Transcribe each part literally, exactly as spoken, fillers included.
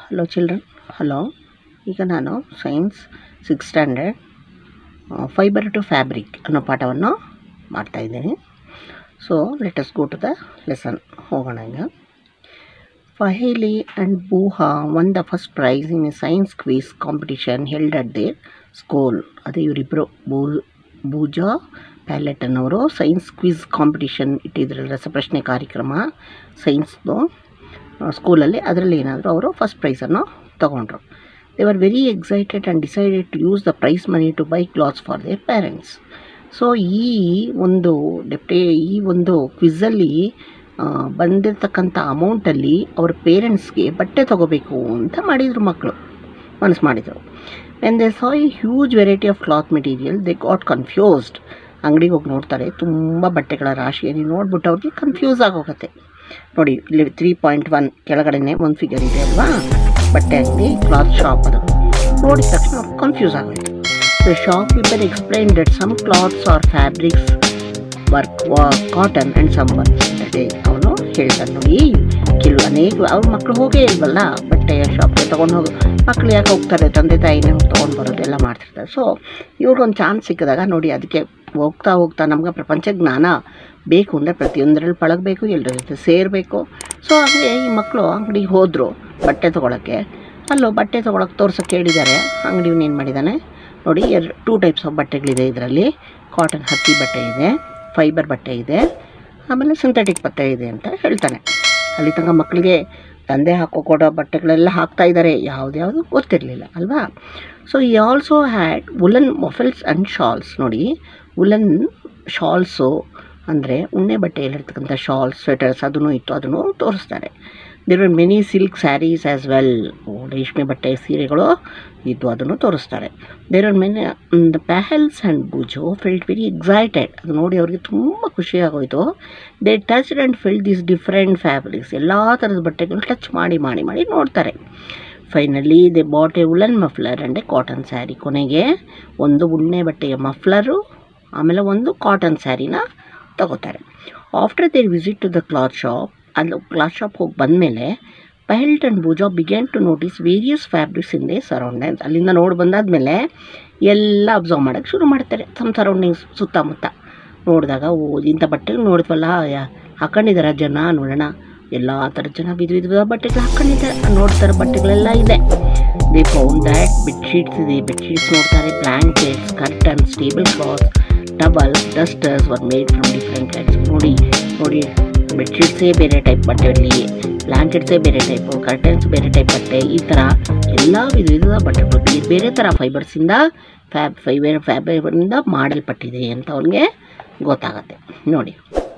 Hello children, hello. ಈಗ ನಾನು science six standard fibre to fabric ಅನ್ನೋ ಪಾಠವನ್ನು ಮಾಡ್ತಾಯಿದ್ದೀನಿ. So let us go to the lesson. ಹೋಗೋಣ ಈಗ. Paheli and Boojho won the first prize in a science quiz competition held at their school. ಅದೇ ಇವರಿಬ್ಬರು ಬೂ ಬೂಜಾ ಪ್ಯಾಲೆಟ್ ಅನ್ನೋರು ಸೈನ್ಸ್ ಕ್ವಿಜ್ ಕಾಂಪಿಟಿಷನ್ ಇಟ್ಟಿದ್ರು, ರಸಪ್ರಶ್ನೆ ಕಾರ್ಯಕ್ರಮ ಸೈನ್ಸ್ದು ಸ್ಕೂಲಲ್ಲಿ. ಅದರಲ್ಲಿ ಏನಾದರೂ ಅವರು ಫಸ್ಟ್ ಪ್ರೈಸನ್ನು ತೊಗೊಂಡ್ರು. They are very excited and decided to use the prize money to buy clothes for their parents. So ಈ ಒಂದು ಡೆಪ್ಟೇ ಈ ಒಂದು ಕ್ವಿಝಲ್ಲಿ ಬಂದಿರತಕ್ಕಂಥ ಅಮೌಂಟಲ್ಲಿ ಅವ್ರ ಪೇರೆಂಟ್ಸ್ಗೆ ಬಟ್ಟೆ ತೊಗೋಬೇಕು ಅಂತ ಮಾಡಿದರು, ಮಕ್ಕಳು ಮನಸ್ಸು ಮಾಡಿದರು. When they saw a huge variety of cloth material they got confused. ಅಂಗಡಿಗೆ ಹೋಗಿ ನೋಡ್ತಾರೆ, ತುಂಬ ಬಟ್ಟೆಗಳ ರಾಶಿಯಲ್ಲಿ ನೋಡ್ಬಿಟ್ಟು ಅವ್ರಿಗೆ ಕನ್ಫ್ಯೂಸ್ ಆಗೋಗುತ್ತೆ. ನೋಡಿ, ಇಲ್ಲಿ ತ್ರೀ ಪಾಯಿಂಟ್ ಒನ್ ಕೆಳಗಡೆನೆ ಒಂದು ಫಿಗರ್ ಇದೆ ಅಲ್ವಾ, ಬಟ್ಟೆ ಅಂಗಡಿ ಕ್ಲಾತ್ ಶಾಪ್. ಅದು ನೋಡಿದ ತಕ್ಷಣ ಅವ್ರು ಕನ್ಫ್ಯೂಸ್ ಆಗೋಯ್ತು. The shopkeeper explain that some clothes are fabrics work cotton and some work. ಅದೇ ಅವನು ಹೇಳ್ತಾನೆ, ನೋಡಿ ಕೆಲವು ಅನೇಕ ಅವ್ರ ಮಕ್ಕಳು ಹೋಗೇ ಇಲ್ವಲ್ಲ ಬಟ್ಟೆಯ ಶಾಪ್ಗೆ ತೊಗೊಂಡು ಹೋಗಿ. ಮಕ್ಕಳು ಯಾಕೆ ಹೋಗ್ತಾರೆ, ತಂದೆ ತಾಯಿನೇ ತೊಗೊಂಡು ಬರೋದು ಎಲ್ಲ ಮಾಡ್ತಿರ್ತಾರೆ. ಸೊ ಇವ್ರಿಗೊಂದು ಚಾನ್ಸ್ ಸಿಕ್ಕಿದಾಗ ನೋಡಿ, ಅದಕ್ಕೆ ಹೋಗ್ತಾ ಹೋಗ್ತಾ ನಮ್ಗೆ ಪ್ರಪಂಚ ಜ್ಞಾನ ಬೇಕು ಅಂದರೆ ಪ್ರತಿಯೊಂದರಲ್ಲಿ ಪಳಗಬೇಕು, ಎಲ್ಲರ ಜೊತೆ ಸೇರಬೇಕು. ಸೊ ಹಾಗೆ ಈ ಮಕ್ಕಳು ಅಂಗಡಿಗೆ ಹೋದರು ಬಟ್ಟೆ ತೊಗೊಳಕ್ಕೆ. ಅಲ್ಲೋ ಬಟ್ಟೆ ತೊಗೊಳಕ್ಕೆ ತೋರ್ಸೋಕ್ಕೆ ಹೇಳಿದ್ದಾರೆ. ಅಂಗಡಿಯವನು ಏನು ಮಾಡಿದ್ದಾನೆ ನೋಡಿ, ಎರಡು ಟೂ ಟೈಪ್ಸ್ ಆಫ್ ಬಟ್ಟೆಗಳಿದೆ ಇದರಲ್ಲಿ. ಕಾಟನ್ ಹತ್ತಿ ಬಟ್ಟೆ ಇದೆ, ಫೈಬರ್ ಬಟ್ಟೆ ಇದೆ, ಆಮೇಲೆ ಸಿಂಥೆಟಿಕ್ ಬಟ್ಟೆ ಇದೆ ಅಂತ ಹೇಳ್ತಾನೆ. ಅಲ್ಲಿ ತನಕ ಮಕ್ಕಳಿಗೆ ತಂದೆ ಹಾಕೋ ಕೊಡೋ ಬಟ್ಟೆಗಳೆಲ್ಲ ಹಾಕ್ತಾ ಇದ್ದಾರೆ, ಯಾವುದ್ಯಾವುದು ಗೊತ್ತಿರಲಿಲ್ಲ ಅಲ್ವಾ. ಸೊ ಈ also had woollen mufflers and shawls. ನೋಡಿ, ವುಲನ್ ಶಾಲ್ಸು ಅಂದರೆ ಉಣ್ಣೆ ಬಟ್ಟೆಯಲ್ಲಿರ್ತಕ್ಕಂಥ ಶಾಲ್ಸ್, ಸ್ವೆಟರ್ಸ್ ಅದನ್ನು ಇತ್ತು, ಅದನ್ನು ತೋರಿಸ್ತಾರೆ. There are many silk saris as well. ರೇಷ್ಮೆ ಬಟ್ಟೆ ಸೀರೆಗಳು ಇದ್ದು, ಅದನ್ನು ತೋರಿಸ್ತಾರೆ. There are many the Paheli and Boojho felt very excited. ಅದು ನೋಡಿ ಅವ್ರಿಗೆ ತುಂಬ ಖುಷಿಯಾಗೋಯಿತು. They touched and felt these different fabrics. ಎಲ್ಲ ಥರದ ಬಟ್ಟೆಗಳು ಟಚ್ ಮಾಡಿ ಮಾಡಿ ಮಾಡಿ ನೋಡ್ತಾರೆ. Finally they bought a woollen muffler and a cotton sari. ಕೊನೆಗೆ ಒಂದು ಉಣ್ಣೆ ಬಟ್ಟೆಯ ಮಫ್ಲರು ಆಮೇಲೆ ಒಂದು ಕಾಟನ್ ಸ್ಯಾರಿನ ತಗೋತಾರೆ. After their visit to the cloth shop, ಅಲ್ಲಿ ಕ್ಲಾತ್ ಶಾಪ್ ಹೋಗಿ ಬಂದಮೇಲೆ Paheli and Boojho began to notice various fabrics in their surroundings. ಅಲ್ಲಿಂದ ನೋಡಿ ಬಂದಾದಮೇಲೆ ಎಲ್ಲ ಅಬ್ಸರ್ವ್ ಮಾಡೋಕ್ಕೆ ಶುರು ಮಾಡ್ತಾರೆ. ತಮ್ಮ ಸರೌಂಡಿಂಗ್ಸ್ ಸುತ್ತಮುತ್ತ ನೋಡಿದಾಗ, ಓ ಇಂಥ ಬಟ್ಟೆಗಳು ನೋಡಿದ್ವಲ್ಲ ಹಾಕೊಂಡಿದ್ದಾರೆ ಜನ, ನೋಡೋಣ ಎಲ್ಲ ಥರದ ಜನ ವಿಧ ವಿಧವಾದ ಬಟ್ಟೆಗಳು ಹಾಕ್ಕೊಂಡಿದ್ದಾರೆ, ನೋಡ್ತಾರೆ ಬಟ್ಟೆಗಳೆಲ್ಲ ಇದೆ. ದೇ ಫೌಂಡ್ ದ್ಯಾಟ್ ಬೆಡ್ಶೀಟ್ಸ್ ಇದೆ, ಬೆಡ್ಶೀಟ್ಸ್ ನೋಡ್ತಾರೆ, blankets, curtains, tablecloths, table, dusters were made from different types. ನೋಡಿ ನೋಡಿ ಬೆಡ್ಶೀಟ್ಸೇ ಬೇರೆ ಟೈಪ್ ಬಟ್ಟೆಯಲ್ಲಿ, ಬ್ಲ್ಯಾಂಕೆಟ್ಸೇ ಬೇರೆ ಟೈಪು, ಕರ್ಟನ್ಸ್ ಬೇರೆ ಟೈಪ್ ಬಟ್ಟೆ, ಈ ಥರ ಎಲ್ಲ ವಿಧ ವಿಧದ ಬಟ್ಟೆಗಳು ಬೇರೆ ಥರ ಫೈಬರ್ಸಿಂದ ಫ್ಯಾಬ್ ಫೈಬರ್ ಫ್ಯಾಬರಿಂದ ಮಾಡಲ್ಪಟ್ಟಿದೆ ಅಂತ ಅವ್ನಿಗೆ ಗೊತ್ತಾಗತ್ತೆ. ನೋಡಿ,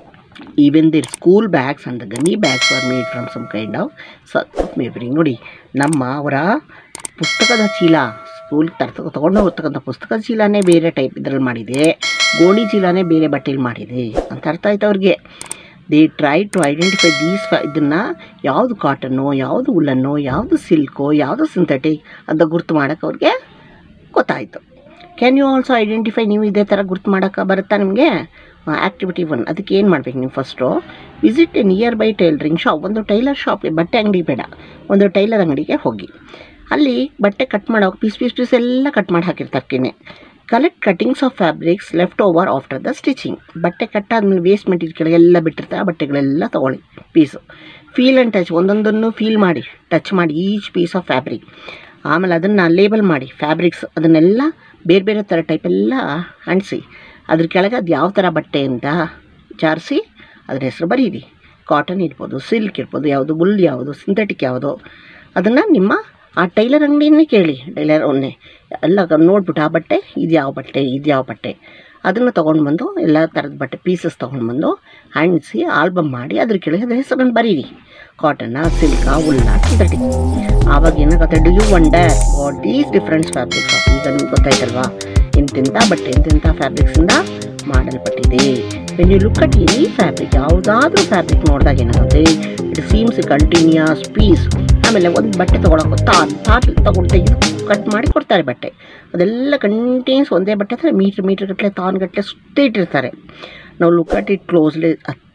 even their school bags and the gunny bags are made from some kind of ಸಕ್ ಮೇಬರಿಂಗ್. ನೋಡಿ, ನಮ್ಮ ಅವರ ಪುಸ್ತಕದ ಚೀಲ, ಸ್ಕೂಲ್ ತರ್ತ ತೊಗೊಂಡು ಹೋಗ್ತಕ್ಕಂಥ ಪುಸ್ತಕದ ಚೀಲನೇ ಬೇರೆ ಟೈಪ್ ಇದರಲ್ಲಿ ಮಾಡಿದೆ, ಗೋಣಿ ಚೀಲನೇ ಬೇರೆ ಬಟ್ಟೆಯಲ್ಲಿ ಮಾಡಿದೆ ಅಂತ ಅರ್ಥ ಆಯ್ತು ಅವ್ರಿಗೆ. They try to identify these ಫ ಇದನ್ನು ಯಾವುದು ಕಾಟನ್ನು, ಯಾವುದು ಉಲ್ಲನ್ನು, ಯಾವುದು ಸಿಲ್ಕು, ಯಾವುದು ಸಿಂಥೆಟಿಕ್ ಅಂತ ಗುರ್ತು ಮಾಡೋಕ್ಕೆ ಅವ್ರಿಗೆ ಗೊತ್ತಾಯಿತು. Can you also identify? ನೀವು ಇದೇ ಥರ ಗುರ್ತು ಮಾಡೋಕ್ಕೆ ಬರುತ್ತಾ ನಿಮಗೆ? Activity one. ಅದಕ್ಕೆ ಏನು ಮಾಡಬೇಕು ನೀವು first, visit a nearby tailoring shop. ಒಂದು ಟೈಲರ್ ಶಾಪ್ಗೆ, ಬಟ್ಟೆ ಅಂಗಡಿ ಬೇಡ, ಒಂದು ಟೈಲರ್ ಅಂಗಡಿಗೆ ಹೋಗಿ ಅಲ್ಲಿ ಬಟ್ಟೆ ಕಟ್ ಮಾಡೋ ಪೀಸ್ ಪೀಸ್ ಪೀಸ್ ಎಲ್ಲ ಕಟ್ ಮಾಡಿ ಹಾಕಿರ್ತಾರೆ. Collect cuttings of fabrics left over after the stitching. ಬಟ್ಟೆ ಕಟ್ಟಾದ್ಮೇಲೆ ವೇಸ್ಟ್ ಮೆಟೀರಿಯಲ್ ಎಲ್ಲ ಬಿಟ್ಟಿರ್ತಾರೆ, ಆ ಬಟ್ಟೆಗಳೆಲ್ಲ ತೊಗೊಳ್ಳಿ ಪೀಸು. ಫೀಲ್ ಆ್ಯಂಡ್ ಟಚ್, ಒಂದೊಂದನ್ನು ಫೀಲ್ ಮಾಡಿ, ಟಚ್ ಮಾಡಿ ಈಚ್ ಪೀಸ್ ಆಫ್ ಫ್ಯಾಬ್ರಿಕ್. ಆಮೇಲೆ ಅದನ್ನು ಲೇಬಲ್ ಮಾಡಿ, ಫ್ಯಾಬ್ರಿಕ್ಸ್ ಅದನ್ನೆಲ್ಲ ಬೇರೆ ಬೇರೆ ಥರ ಟೈಪೆಲ್ಲ ಅಂಟಿಸಿ, ಅದ್ರ ಕೆಳಗೆ ಅದು ಯಾವ ಥರ ಬಟ್ಟೆ ಅಂತ ಜಾರಿಸಿ ಅದ್ರ ಹೆಸರು ಬರೀರಿ. ಕಾಟನ್ ಇರ್ಬೋದು, ಸಿಲ್ಕ್ ಇರ್ಬೋದು, ಯಾವುದು ಬುಲ್ ಯಾವುದು, ಸಿಂಥೆಟಿಕ್ ಯಾವುದು, ಅದನ್ನು ನಿಮ್ಮ ಆ ಟೈಲರ್ ಅಂಗಡಿಯನ್ನೇ ಕೇಳಿ, ಟೈಲರ್ ಅವನ್ನೇ ಎಲ್ಲ ನೋಡ್ಬಿಟ್ಟು ಆ ಬಟ್ಟೆ ಇದು ಯಾವ ಬಟ್ಟೆ ಇದು ಯಾವ ಬಟ್ಟೆ ಅದನ್ನು ತೊಗೊಂಡು ಬಂದು ಎಲ್ಲ ಥರದ ಬಟ್ಟೆ ಪೀಸಸ್ ತೊಗೊಂಡು ಬಂದು ಅಂಟಿಸಿ ಆಲ್ಬಮ್ ಮಾಡಿ ಅದ್ರ ಕೆಳಗೆ ಅದ್ರ ಹೆಸರನ್ನು ಬರೀರಿ. ಕಾಟನ್ನ, ಸಿಲ್ಕಾ, ಉಲ್ಲ, ಸಿಂಥೆಟಿಕ್. ಆವಾಗ ಏನಾಗುತ್ತೆ, do you wonder what these different fabrics of. ಈಗ ನಿಮ್ಗೆ ಗೊತ್ತಾಯ್ತಲ್ವಾ ಇಂತಿಂಥ ಬಟ್ಟೆ ಇಂತಿಂಥ ಫ್ಯಾಬ್ರಿಕ್ಸಿಂದ ಮಾಡಲ್ಪಟ್ಟಿದೆ. When you look at any fabric, ಯಾವುದಾದ್ರೂ ಫ್ಯಾಬ್ರಿಕ್ ನೋಡಿದಾಗ ಏನಾಗುತ್ತೆ, it seems a continuous piece. ಆಮೇಲೆ ಒಂದು ಬಟ್ಟೆ ತೊಗೊಳಕ್ಕೆ ತಾನು ತಾನು ತೊಗೊಂಡು ತೆಗೆದು ಕಟ್ ಮಾಡಿ ಕೊಡ್ತಾರೆ ಬಟ್ಟೆ. ಅದೆಲ್ಲ ಕಂಟಿನ್ಯೂಸ್ ಒಂದೇ ಬಟ್ಟೆ ಥರ ಮೀಟ್ರ್ ಮೀಟ್ರ್ ಗಟ್ಟಲೆ ತಾನು ಗಟ್ಟಲೆ ಸುತ್ತೇ ಇಟ್ಟಿರ್ತಾರೆ. ನಾವು ಲುಕ್ ಅಟ್ ಇಟ್ ಕ್ಲೋಸ್ಲಿ,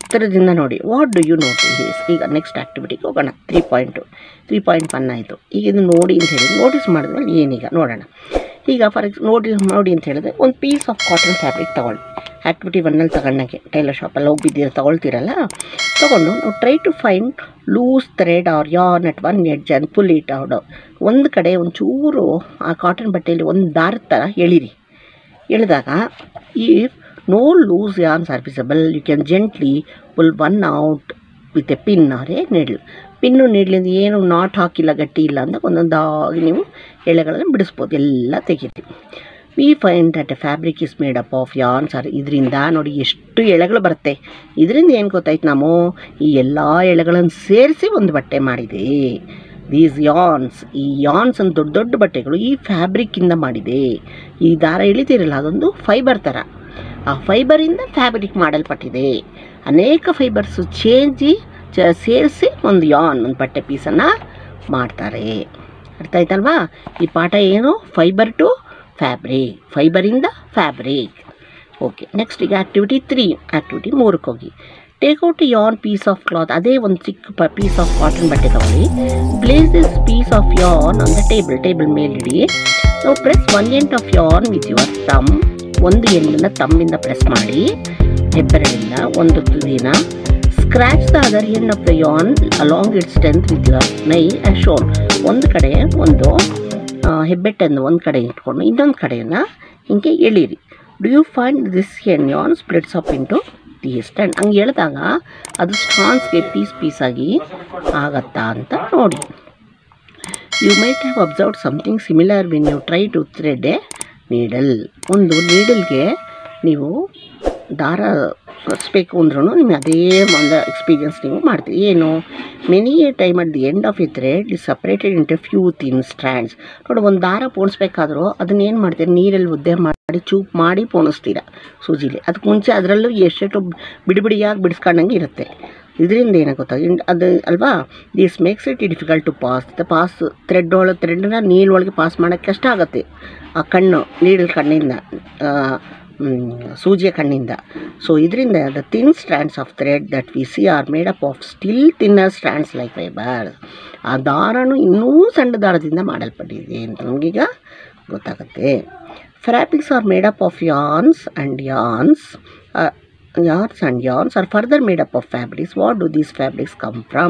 ಹತ್ತಿರದಿಂದ ನೋಡಿ. What do you notice? ಈಗ ನೆಕ್ಸ್ಟ್ ಆ್ಯಕ್ಟಿವಿಟಿಗೆ ಹೋಗೋಣ. Three point three point one ಆಯಿತು. ಈಗ ಇದು ನೋಡಿ ಅಂತ ಹೇಳಿ ನೋಟಿಸ್ ಮಾಡಿದ್ಮೇಲೆ ಏನೀಗ ನೋಡೋಣ. ಈಗ ಫಾರ್ ಎಕ್ಸ್ ನೋಡಿ ನೋಡಿ ಅಂತ ಹೇಳಿದ್ರೆ ಒಂದು ಪೀಸ್ ಆಫ್ ಕಾಟನ್ ಫ್ಯಾಬ್ರಿಕ್ ತೊಗೊಳ್ಳಿ. ಆ್ಯಕ್ಟಿವಿಟಿ ಒನ್ನಲ್ಲಿ ತಗೊಂಡಾಗೆ ಟೈಲರ್ ಶಾಪಲ್ಲಿ ಹೋಗಿ ಬಿದ್ದಿರೋ ತೊಗೊಳ್ತೀರಲ್ಲ, ತೊಗೊಂಡು ನಾವು try to find loose thread or yarn at one edge and pull it out. ಒಂದು ಕಡೆ ಒಂಚೂರು ಆ ಕಾಟನ್ ಬಟ್ಟೆಯಲ್ಲಿ ಒಂದು ದಾರದ ಥರ ಎಳೀರಿ. ಎಳೆದಾಗ ಈ no loose yarns are visible, you can gently pull one out with a pin or a needle. Pin ನೀಡ್ಲಿಂದ ಏನು ನಾಟ್ ಹಾಕಿಲ್ಲ, ಗಟ್ಟಿ ಇಲ್ಲ ಅಂತ ಒಂದೊಂದಾಗಿ ನೀವು ಎಳೆಗಳನ್ನು ಬಿಡಿಸ್ಬೋದು, ಎಲ್ಲ ತೆಗೀರಿ. We find that a fabric is made up of yarns are. ಇದರಿಂದ ನೋಡಿ ಎಷ್ಟು ಎಳೆಗಳು ಬರುತ್ತೆ. ಇದರಿಂದ ಏನು ಗೊತ್ತಾಯ್ತು, ನಾವು ಈ ಎಲ್ಲ ಎಳೆಗಳನ್ನು ಸೇರಿಸಿ ಒಂದು ಬಟ್ಟೆ ಮಾಡಿದೆ. ದೀಸ್ ಯಾರ್ನ್ಸ್, ಈ ಯಾರ್ನ್ಸ್ ಅಂತ ದೊಡ್ಡ ದೊಡ್ಡ ಬಟ್ಟೆಗಳು ಈ ಫ್ಯಾಬ್ರಿಕ್ಕಿಂದ ಮಾಡಿದೆ. ಈ ದಾರ ಎಳಿತೀರಲ್ಲ, ಅದೊಂದು ಫೈಬರ್ ಥರ. ಆ ಫೈಬರಿಂದ ಫ್ಯಾಬ್ರಿಕ್ ಮಾಡಲ್ಪಟ್ಟಿದೆ. ಅನೇಕ ಫೈಬರ್ಸು ಚೇಂಜಿ ಚ ಸೇರಿಸಿ ಒಂದು ಯಾರ್ನ್, ಒಂದು ಬಟ್ಟೆ ಪೀಸನ್ನು ಮಾಡ್ತಾರೆ. ಅರ್ಥ ಆಯ್ತಲ್ವಾ? ಈ ಪಾಠ ಏನು? ಫೈಬರ್ ಟು ಫ್ಯಾಬ್ರಿಕ್, ಫೈಬರಿಂದ ಫ್ಯಾಬ್ರಿಕ್. ಓಕೆ, ನೆಕ್ಸ್ಟ್ ಈಗ ಆ್ಯಕ್ಟಿವಿಟಿ ತ್ರೀ, ಆ್ಯಕ್ಟಿವಿಟಿ ಮೂರಕ್ಕೆ ಹೋಗಿ. Take out yarn piece of cloth. ಅದೇ ಒಂದು ಚಿಕ್ಕ ಪ ಪೀಸ್ ಆಫ್ ಕಾಟನ್ ಬಟ್ಟೆ ತಗೊಳ್ಳಿ. Place this piece of yarn on the table. Table ಮೇಲಿಡಿ. ನಾವು press one end of yarn with your thumb. ಒಂದು ಎಂಡನ್ನು ತಮ್ಮಿಂದ ಪ್ರೆಸ್ ಮಾಡಿ, ಹೆಬ್ಬೆರಳಿಂದ ಒಂದು ತುದಿನ. Scratch the other end of the yarn along its strength with your nail and ಶೋಲ್. ಒಂದು ಕಡೆ ಒಂದು ಹೆಬ್ಬೆಟ್ಟನ್ನು ಒಂದು ಕಡೆ ಇಟ್ಕೊಂಡು ಇನ್ನೊಂದು ಕಡೆಯನ್ನು ಹಿಂಗೆ ಎಳೀರಿ. Do you find this end yarn splits up into the strand. ಹಂಗೆ ಎಳೆದಾಗ ಅದು ಸ್ಟ್ರಾನ್ಸ್ಗೆ ಪೀಸ್ ಪೀಸಾಗಿ ಆಗತ್ತಾ ಅಂತ ನೋಡಿ. You might have observed something similar when you try to thread a needle. ಒಂದು ನೀಡಲ್ಗೆ ನೀವು ದಾರ ಕಳಿಸ್ಬೇಕು ಅಂದ್ರೂ ನಿಮಗೆ ಅದೇ ಒಂದು ಎಕ್ಸ್ಪೀರಿಯನ್ಸ್ ನೀವು ಮಾಡ್ತೀವಿ. ಏನು? Many a time at the end of a thread is separated into few thin strands. ನೋಡಿ, ಒಂದು ದಾರ ಪೋಣಿಸ್ಬೇಕಾದ್ರೂ ಅದನ್ನೇನು ಮಾಡ್ತೀರಿ, ನೀರಲ್ಲಿ ಒದ್ದೆ ಮಾಡಿ ಚೂಪ್ ಮಾಡಿ ಪೋಣಿಸ್ತೀರ ಸೂಜಿಲಿ. ಅದಕ್ಕೆ ಮುಂಚೆ ಅದರಲ್ಲೂ ಎಷ್ಟೆಷ್ಟು ಬಿಡಿ ಬಿಡಿಯಾಗಿ ಬಿಡಿಸ್ಕೊಂಡಂಗೆ ಇರುತ್ತೆ. ಇದರಿಂದ ಏನಾಗುತ್ತೆ ಅದು ಅಲ್ವಾ? This makes it difficult to pass the pass thread ಒಳಗೆ ಥ್ರೆಡ್ನ ನೀಲ್ ಒಳಗೆ ಪಾಸ್ ಮಾಡೋಕ್ಕೆ ಕಷ್ಟ ಆಗುತ್ತೆ. ಆ ಕಣ್ಣು ನೀಡಲ್ ಕಣ್ಣಿಂದ, ಸೂಜಿಯ ಕಣ್ಣಿಂದ. ಸೊ ಇದರಿಂದ the thin strands of thread that we see are made up of still thinner strands like fibre. ಆ ದಾರನು ಇನ್ನೂ ಸಣ್ಣ ದಾರದಿಂದ ಮಾಡಲ್ಪಟ್ಟಿದೆ ಅಂತ ನಮಗೀಗ ಗೊತ್ತಾಗುತ್ತೆ. Fabrics are made up of yarns and yarns yarns and yarns are further made up of fabrics. What do these fabrics come from?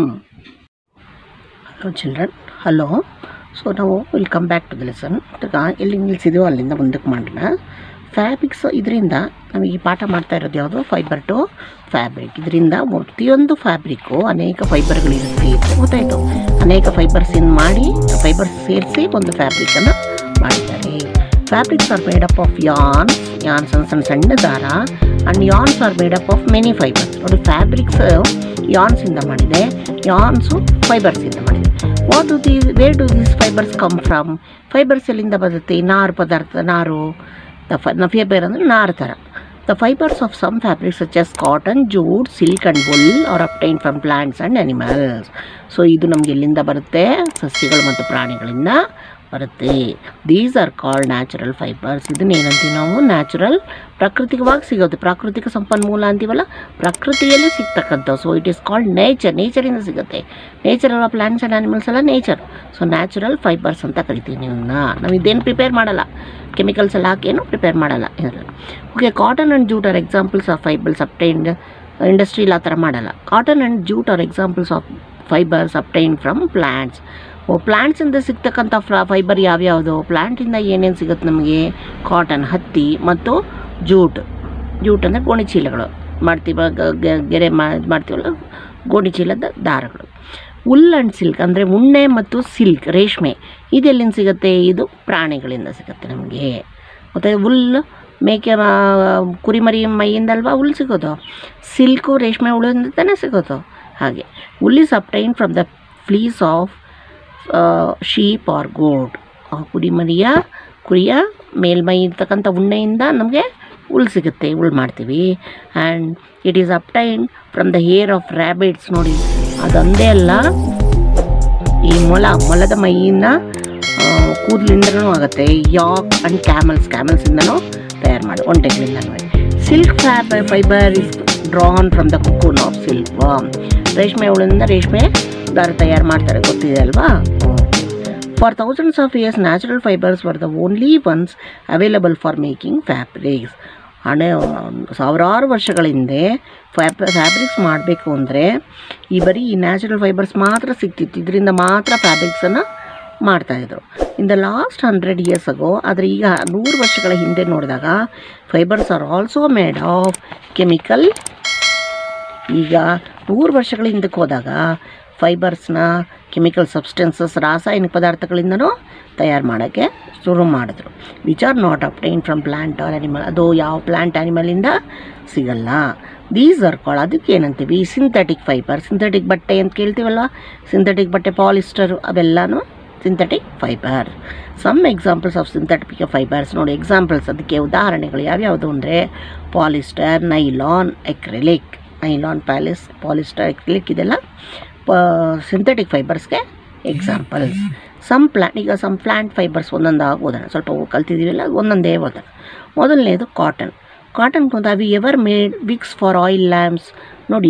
Hello children, hello. So now we'll come back to the lesson. ಎಲ್ಲಿ ನಿಲ್ಲಿಸಿದೆಯೋ ಅಲ್ಲಿಂದ ಮುಂದಕ್ಕೆ ಮಾಡೋಣ. Fabrics, ಇದರಿಂದ ನಮಗೆ ಈ ಪಾಠ ಮಾಡ್ತಾ ಇರೋದು ಯಾವುದು? Fibre to fabric. ಇದರಿಂದ ಪ್ರತಿಯೊಂದು ಫ್ಯಾಬ್ರಿಕ್ಕು ಅನೇಕ ಫೈಬರ್ಗಳಿರುತ್ತೆ ಅಂತ ಗೊತ್ತಾಯಿತು. ಅನೇಕ ಫೈಬರ್ಸಿಂದ ಮಾಡಿ ಫೈಬರ್ಸ್ ಸೇರಿಸಿ ಒಂದು ಫ್ಯಾಬ್ರಿಕನ್ನು ಮಾಡಿದ್ದಾರೆ. Fabrics are made up of yarns, yarns ಸಣ್ಣ ಸಣ್ಣ ಸಣ್ಣ ದಾರ. And yarns are made up of many fibres. ನೋಡಿ, ಫ್ಯಾಬ್ರಿಕ್ಸ್ ಯಾರ್ನ್ಸಿಂದ ಮಾಡಿದೆ, ಯಾರ್ನ್ಸು ಫೈಬರ್ಸಿಂದ ಮಾಡಿದೆ. What do the where do these fibres come from? Fibres ಎಲ್ಲಿಂದ ಬರುತ್ತೆ? ನಾರು ಪದಾರ್ಥ, ನಾರು. ದ ಫ ಫೈಬರ್ ಅಂದರೆ ನಾರು ಥರ. The fibres of some fabrics such as cotton, jute, silk and wool are obtain from plants and animals. So ಇದು ನಮಗೆ ಎಲ್ಲಿಂದ ಬರುತ್ತೆ? ಸಸ್ಯಗಳು ಮತ್ತು ಪ್ರಾಣಿಗಳಿಂದ ಬರುತ್ತೆ. These are called natural fibres. ಇದನ್ನ ಏನಂತೀವಿ ನಾವು? ನ್ಯಾಚುರಲ್, ಪ್ರಾಕೃತಿಕವಾಗಿ ಸಿಗೋದು. ಪ್ರಾಕೃತಿಕ ಸಂಪನ್ಮೂಲ ಅಂತೀವಲ್ಲ, ಪ್ರಕೃತಿಯಲ್ಲಿ ಸಿಗ್ತಕ್ಕಂಥವು. So it is called nature, ನೇಚರಿಂದ ಸಿಗುತ್ತೆ. ನೇಚರ್ ಅಲ್ಲ, ಪ್ಲಾಂಟ್ಸ್ ಆ್ಯಂಡ್ ಆ್ಯನಿಮಲ್ಸ್ ಎಲ್ಲ ನೇಚರ್. ಸೊ ನ್ಯಾಚುರಲ್ ಫೈಬರ್ಸ್ ಅಂತ ಕರಿತೀವಿ. ಇವನ್ನ ನಾವು ಇದೇನು ಪ್ರಿಪೇರ್ ಮಾಡಲ್ಲ, ಕೆಮಿಕಲ್ಸ್ ಎಲ್ಲ ಹಾಕೇನು ಪ್ರಿಪೇರ್ ಮಾಡಲ್ಲ. Okay, cotton and jute are examples of fibres obtained. ಇಂಡಸ್ಟ್ರಿಯಲ್ಲಿ ಆ ಥರ ಮಾಡಲ್ಲ. Cotton and jute are examples of fibres obtained from plants. ಓ, ಪ್ಲ್ಯಾಂಟ್ಸಿಂದ ಸಿಗ್ತಕ್ಕಂಥ ಫ್ರಾ ಫೈಬರ್ ಯಾವ್ಯಾವುದು? ಪ್ಲ್ಯಾಂಟಿಂದ ಏನೇನು ಸಿಗುತ್ತೆ ನಮಗೆ? ಕಾಟನ್, ಹತ್ತಿ ಮತ್ತು ಜೂಟ್. ಜೂಟ್ ಅಂದರೆ ಗೋಣಿ ಚೀಲಗಳು ಮಾಡ್ತೀವ, ಗೆರೆ ಮಾಡ್ತೀವಲ್ಲ, ಗೋಣಿ ಚೀಲದ ದಾರಗಳು. ಉಲ್ ಆ್ಯಂಡ್ ಸಿಲ್ಕ್ ಅಂದರೆ ಉಣ್ಣೆ ಮತ್ತು ಸಿಲ್ಕ್, ರೇಷ್ಮೆ. ಇದೆಲ್ಲಿಂದ ಸಿಗುತ್ತೆ? ಇದು ಪ್ರಾಣಿಗಳಿಂದ ಸಿಗುತ್ತೆ ನಮಗೆ. ಮತ್ತು ಉಲ್ಲು ಮೇಕೆ ಕುರಿಮರಿ ಮೈಯಿಂದಲ್ವಾ ಹುಲ್ಲು ಸಿಗೋದು. ಸಿಲ್ಕು ರೇಷ್ಮೆ ಹುಳಿಂದ ತಾನೇ ಸಿಗೋದು. ಹಾಗೆ wool is obtain from the fleece of sheep or goat. ಕುರಿಮರಿಯ ಕುರಿಯ ಮೇಲ್ಮೈ ಇರ್ತಕ್ಕಂಥ ಉಣ್ಣೆಯಿಂದ ನಮಗೆ ಹುಲ್ ಸಿಗುತ್ತೆ, ಹುಲ್ ಮಾಡ್ತೀವಿ. And it is obtain from the hair of rabbits. ನೋಡಿ, ಅದೊಂದೇ ಅಲ್ಲ, ಈ ಮೊಲ ಮೊಲದ ಮೈಯಿಂದ ಕೂದಲಿಂದನೂ ಆಗುತ್ತೆ. ಯಾಕ್ ಆ್ಯಂಡ್ ಕ್ಯಾಮಲ್ಸ್, ಕ್ಯಾಮಲ್ಸಿಂದನೂ ತಯಾರು ಮಾಡಿ, ಒಂಟೆಗಳಿಂದ ನೋಡಿ. Silk fab fibre is drawn from the cocoon of silk worm. ರೇಷ್ಮೆ ಹುಳುವಿಂದ ರೇಷ್ಮೆ ದಾರ ತಯಾರು ಮಾಡ್ತಾರೆ, ಗೊತ್ತಿದೆ ಅಲ್ವಾ? For thousands of years natural fibres were the only ones available for making fabrics. ಹಣೆ ಸಾವಿರಾರು ವರ್ಷಗಳ ಹಿಂದೆ ಫ್ಯಾಬ್ ಫ್ಯಾಬ್ರಿಕ್ಸ್ ಮಾಡಬೇಕು ಅಂದರೆ ಈ ಬರೀ ಈ ನ್ಯಾಚುರಲ್ ಫೈಬರ್ಸ್ ಮಾತ್ರ ಸಿಗ್ತಿತ್ತು, ಇದರಿಂದ ಮಾತ್ರ ಫ್ಯಾಬ್ರಿಕ್ಸನ್ನು ಮಾಡ್ತಾಯಿದ್ರು. In the last hundred years ago, ಆದರೆ ಈಗ ನೂರು ವರ್ಷಗಳ ಹಿಂದೆ ನೋಡಿದಾಗ fibres are also made of chemical. ಈಗ ನೂರು ವರ್ಷಗಳ ಹಿಂದಕ್ಕೆ ಹೋದಾಗ ಫೈಬರ್ಸ್ನ ಕೆಮಿಕಲ್ ಸಬ್ಸ್ಟೆನ್ಸಸ್, ರಾಸಾಯನಿಕ ಪದಾರ್ಥಗಳಿಂದನೂ ತಯಾರು ಮಾಡೋಕ್ಕೆ ಶುರು ಮಾಡಿದ್ರು. Which are not obtain from plant or animal. ಅದು ಯಾವ ಪ್ಲ್ಯಾಂಟ್ ಆ್ಯನಿಮಲಿಂದ ಸಿಗಲ್ಲ. ದೀಸ್ ಆರ್ ಕಾಲ್ಡ್, ಅದಕ್ಕೆ ಏನಂತೀವಿ ಸಿಂಥೆಟಿಕ್ ಫೈಬರ್. ಸಿಂಥೆಟಿಕ್ ಬಟ್ಟೆ ಅಂತ ಕೇಳ್ತೀವಲ್ಲ, ಸಿಂಥೆಟಿಕ್ ಬಟ್ಟೆ, ಪಾಲಿಸ್ಟರು, ಅವೆಲ್ಲನೂ synthetic fibre. Some examples of synthetic fibres ನೋಡಿ. ಎಕ್ಸಾಂಪಲ್ಸ್, ಅದಕ್ಕೆ ಉದಾಹರಣೆಗಳು ಯಾವ್ಯಾವುದು ಅಂದರೆ ಪಾಲಿಸ್ಟರ್, ನೈಲಾನ್, ಎಕ್ರಿಲಿಕ್. ನೈಲಾನ್, ಪ್ಯಾಲಿಸ್, ಪಾಲಿಸ್ಟರ್, ಎಕ್ರಿಲಿಕ್ ಇದೆಲ್ಲ ಸಿಂಥೆಟಿಕ್ ಫೈಬರ್ಸ್ಗೆ ಎಕ್ಸಾಂಪಲ್ಸ್. ಸಮ್ ಪ್ಲ್ಯಾಂಟ್, ಈಗ ಸಮ್ ಪ್ಲ್ಯಾಂಟ್ ಫೈಬರ್ಸ್ ಒಂದೊಂದಾಗಿ ಓದೋಣ, ಸ್ವಲ್ಪ ಕಲ್ತಿದ್ದೀವಿಲ್ಲ, ಒಂದೊಂದೇ ಓದೋಣ. ಮೊದಲನೇದು ಕಾಟನ್. ಕಾಟನ್ ಕೊಂದು have you ever made wicks for oil lamps. ನೋಡಿ,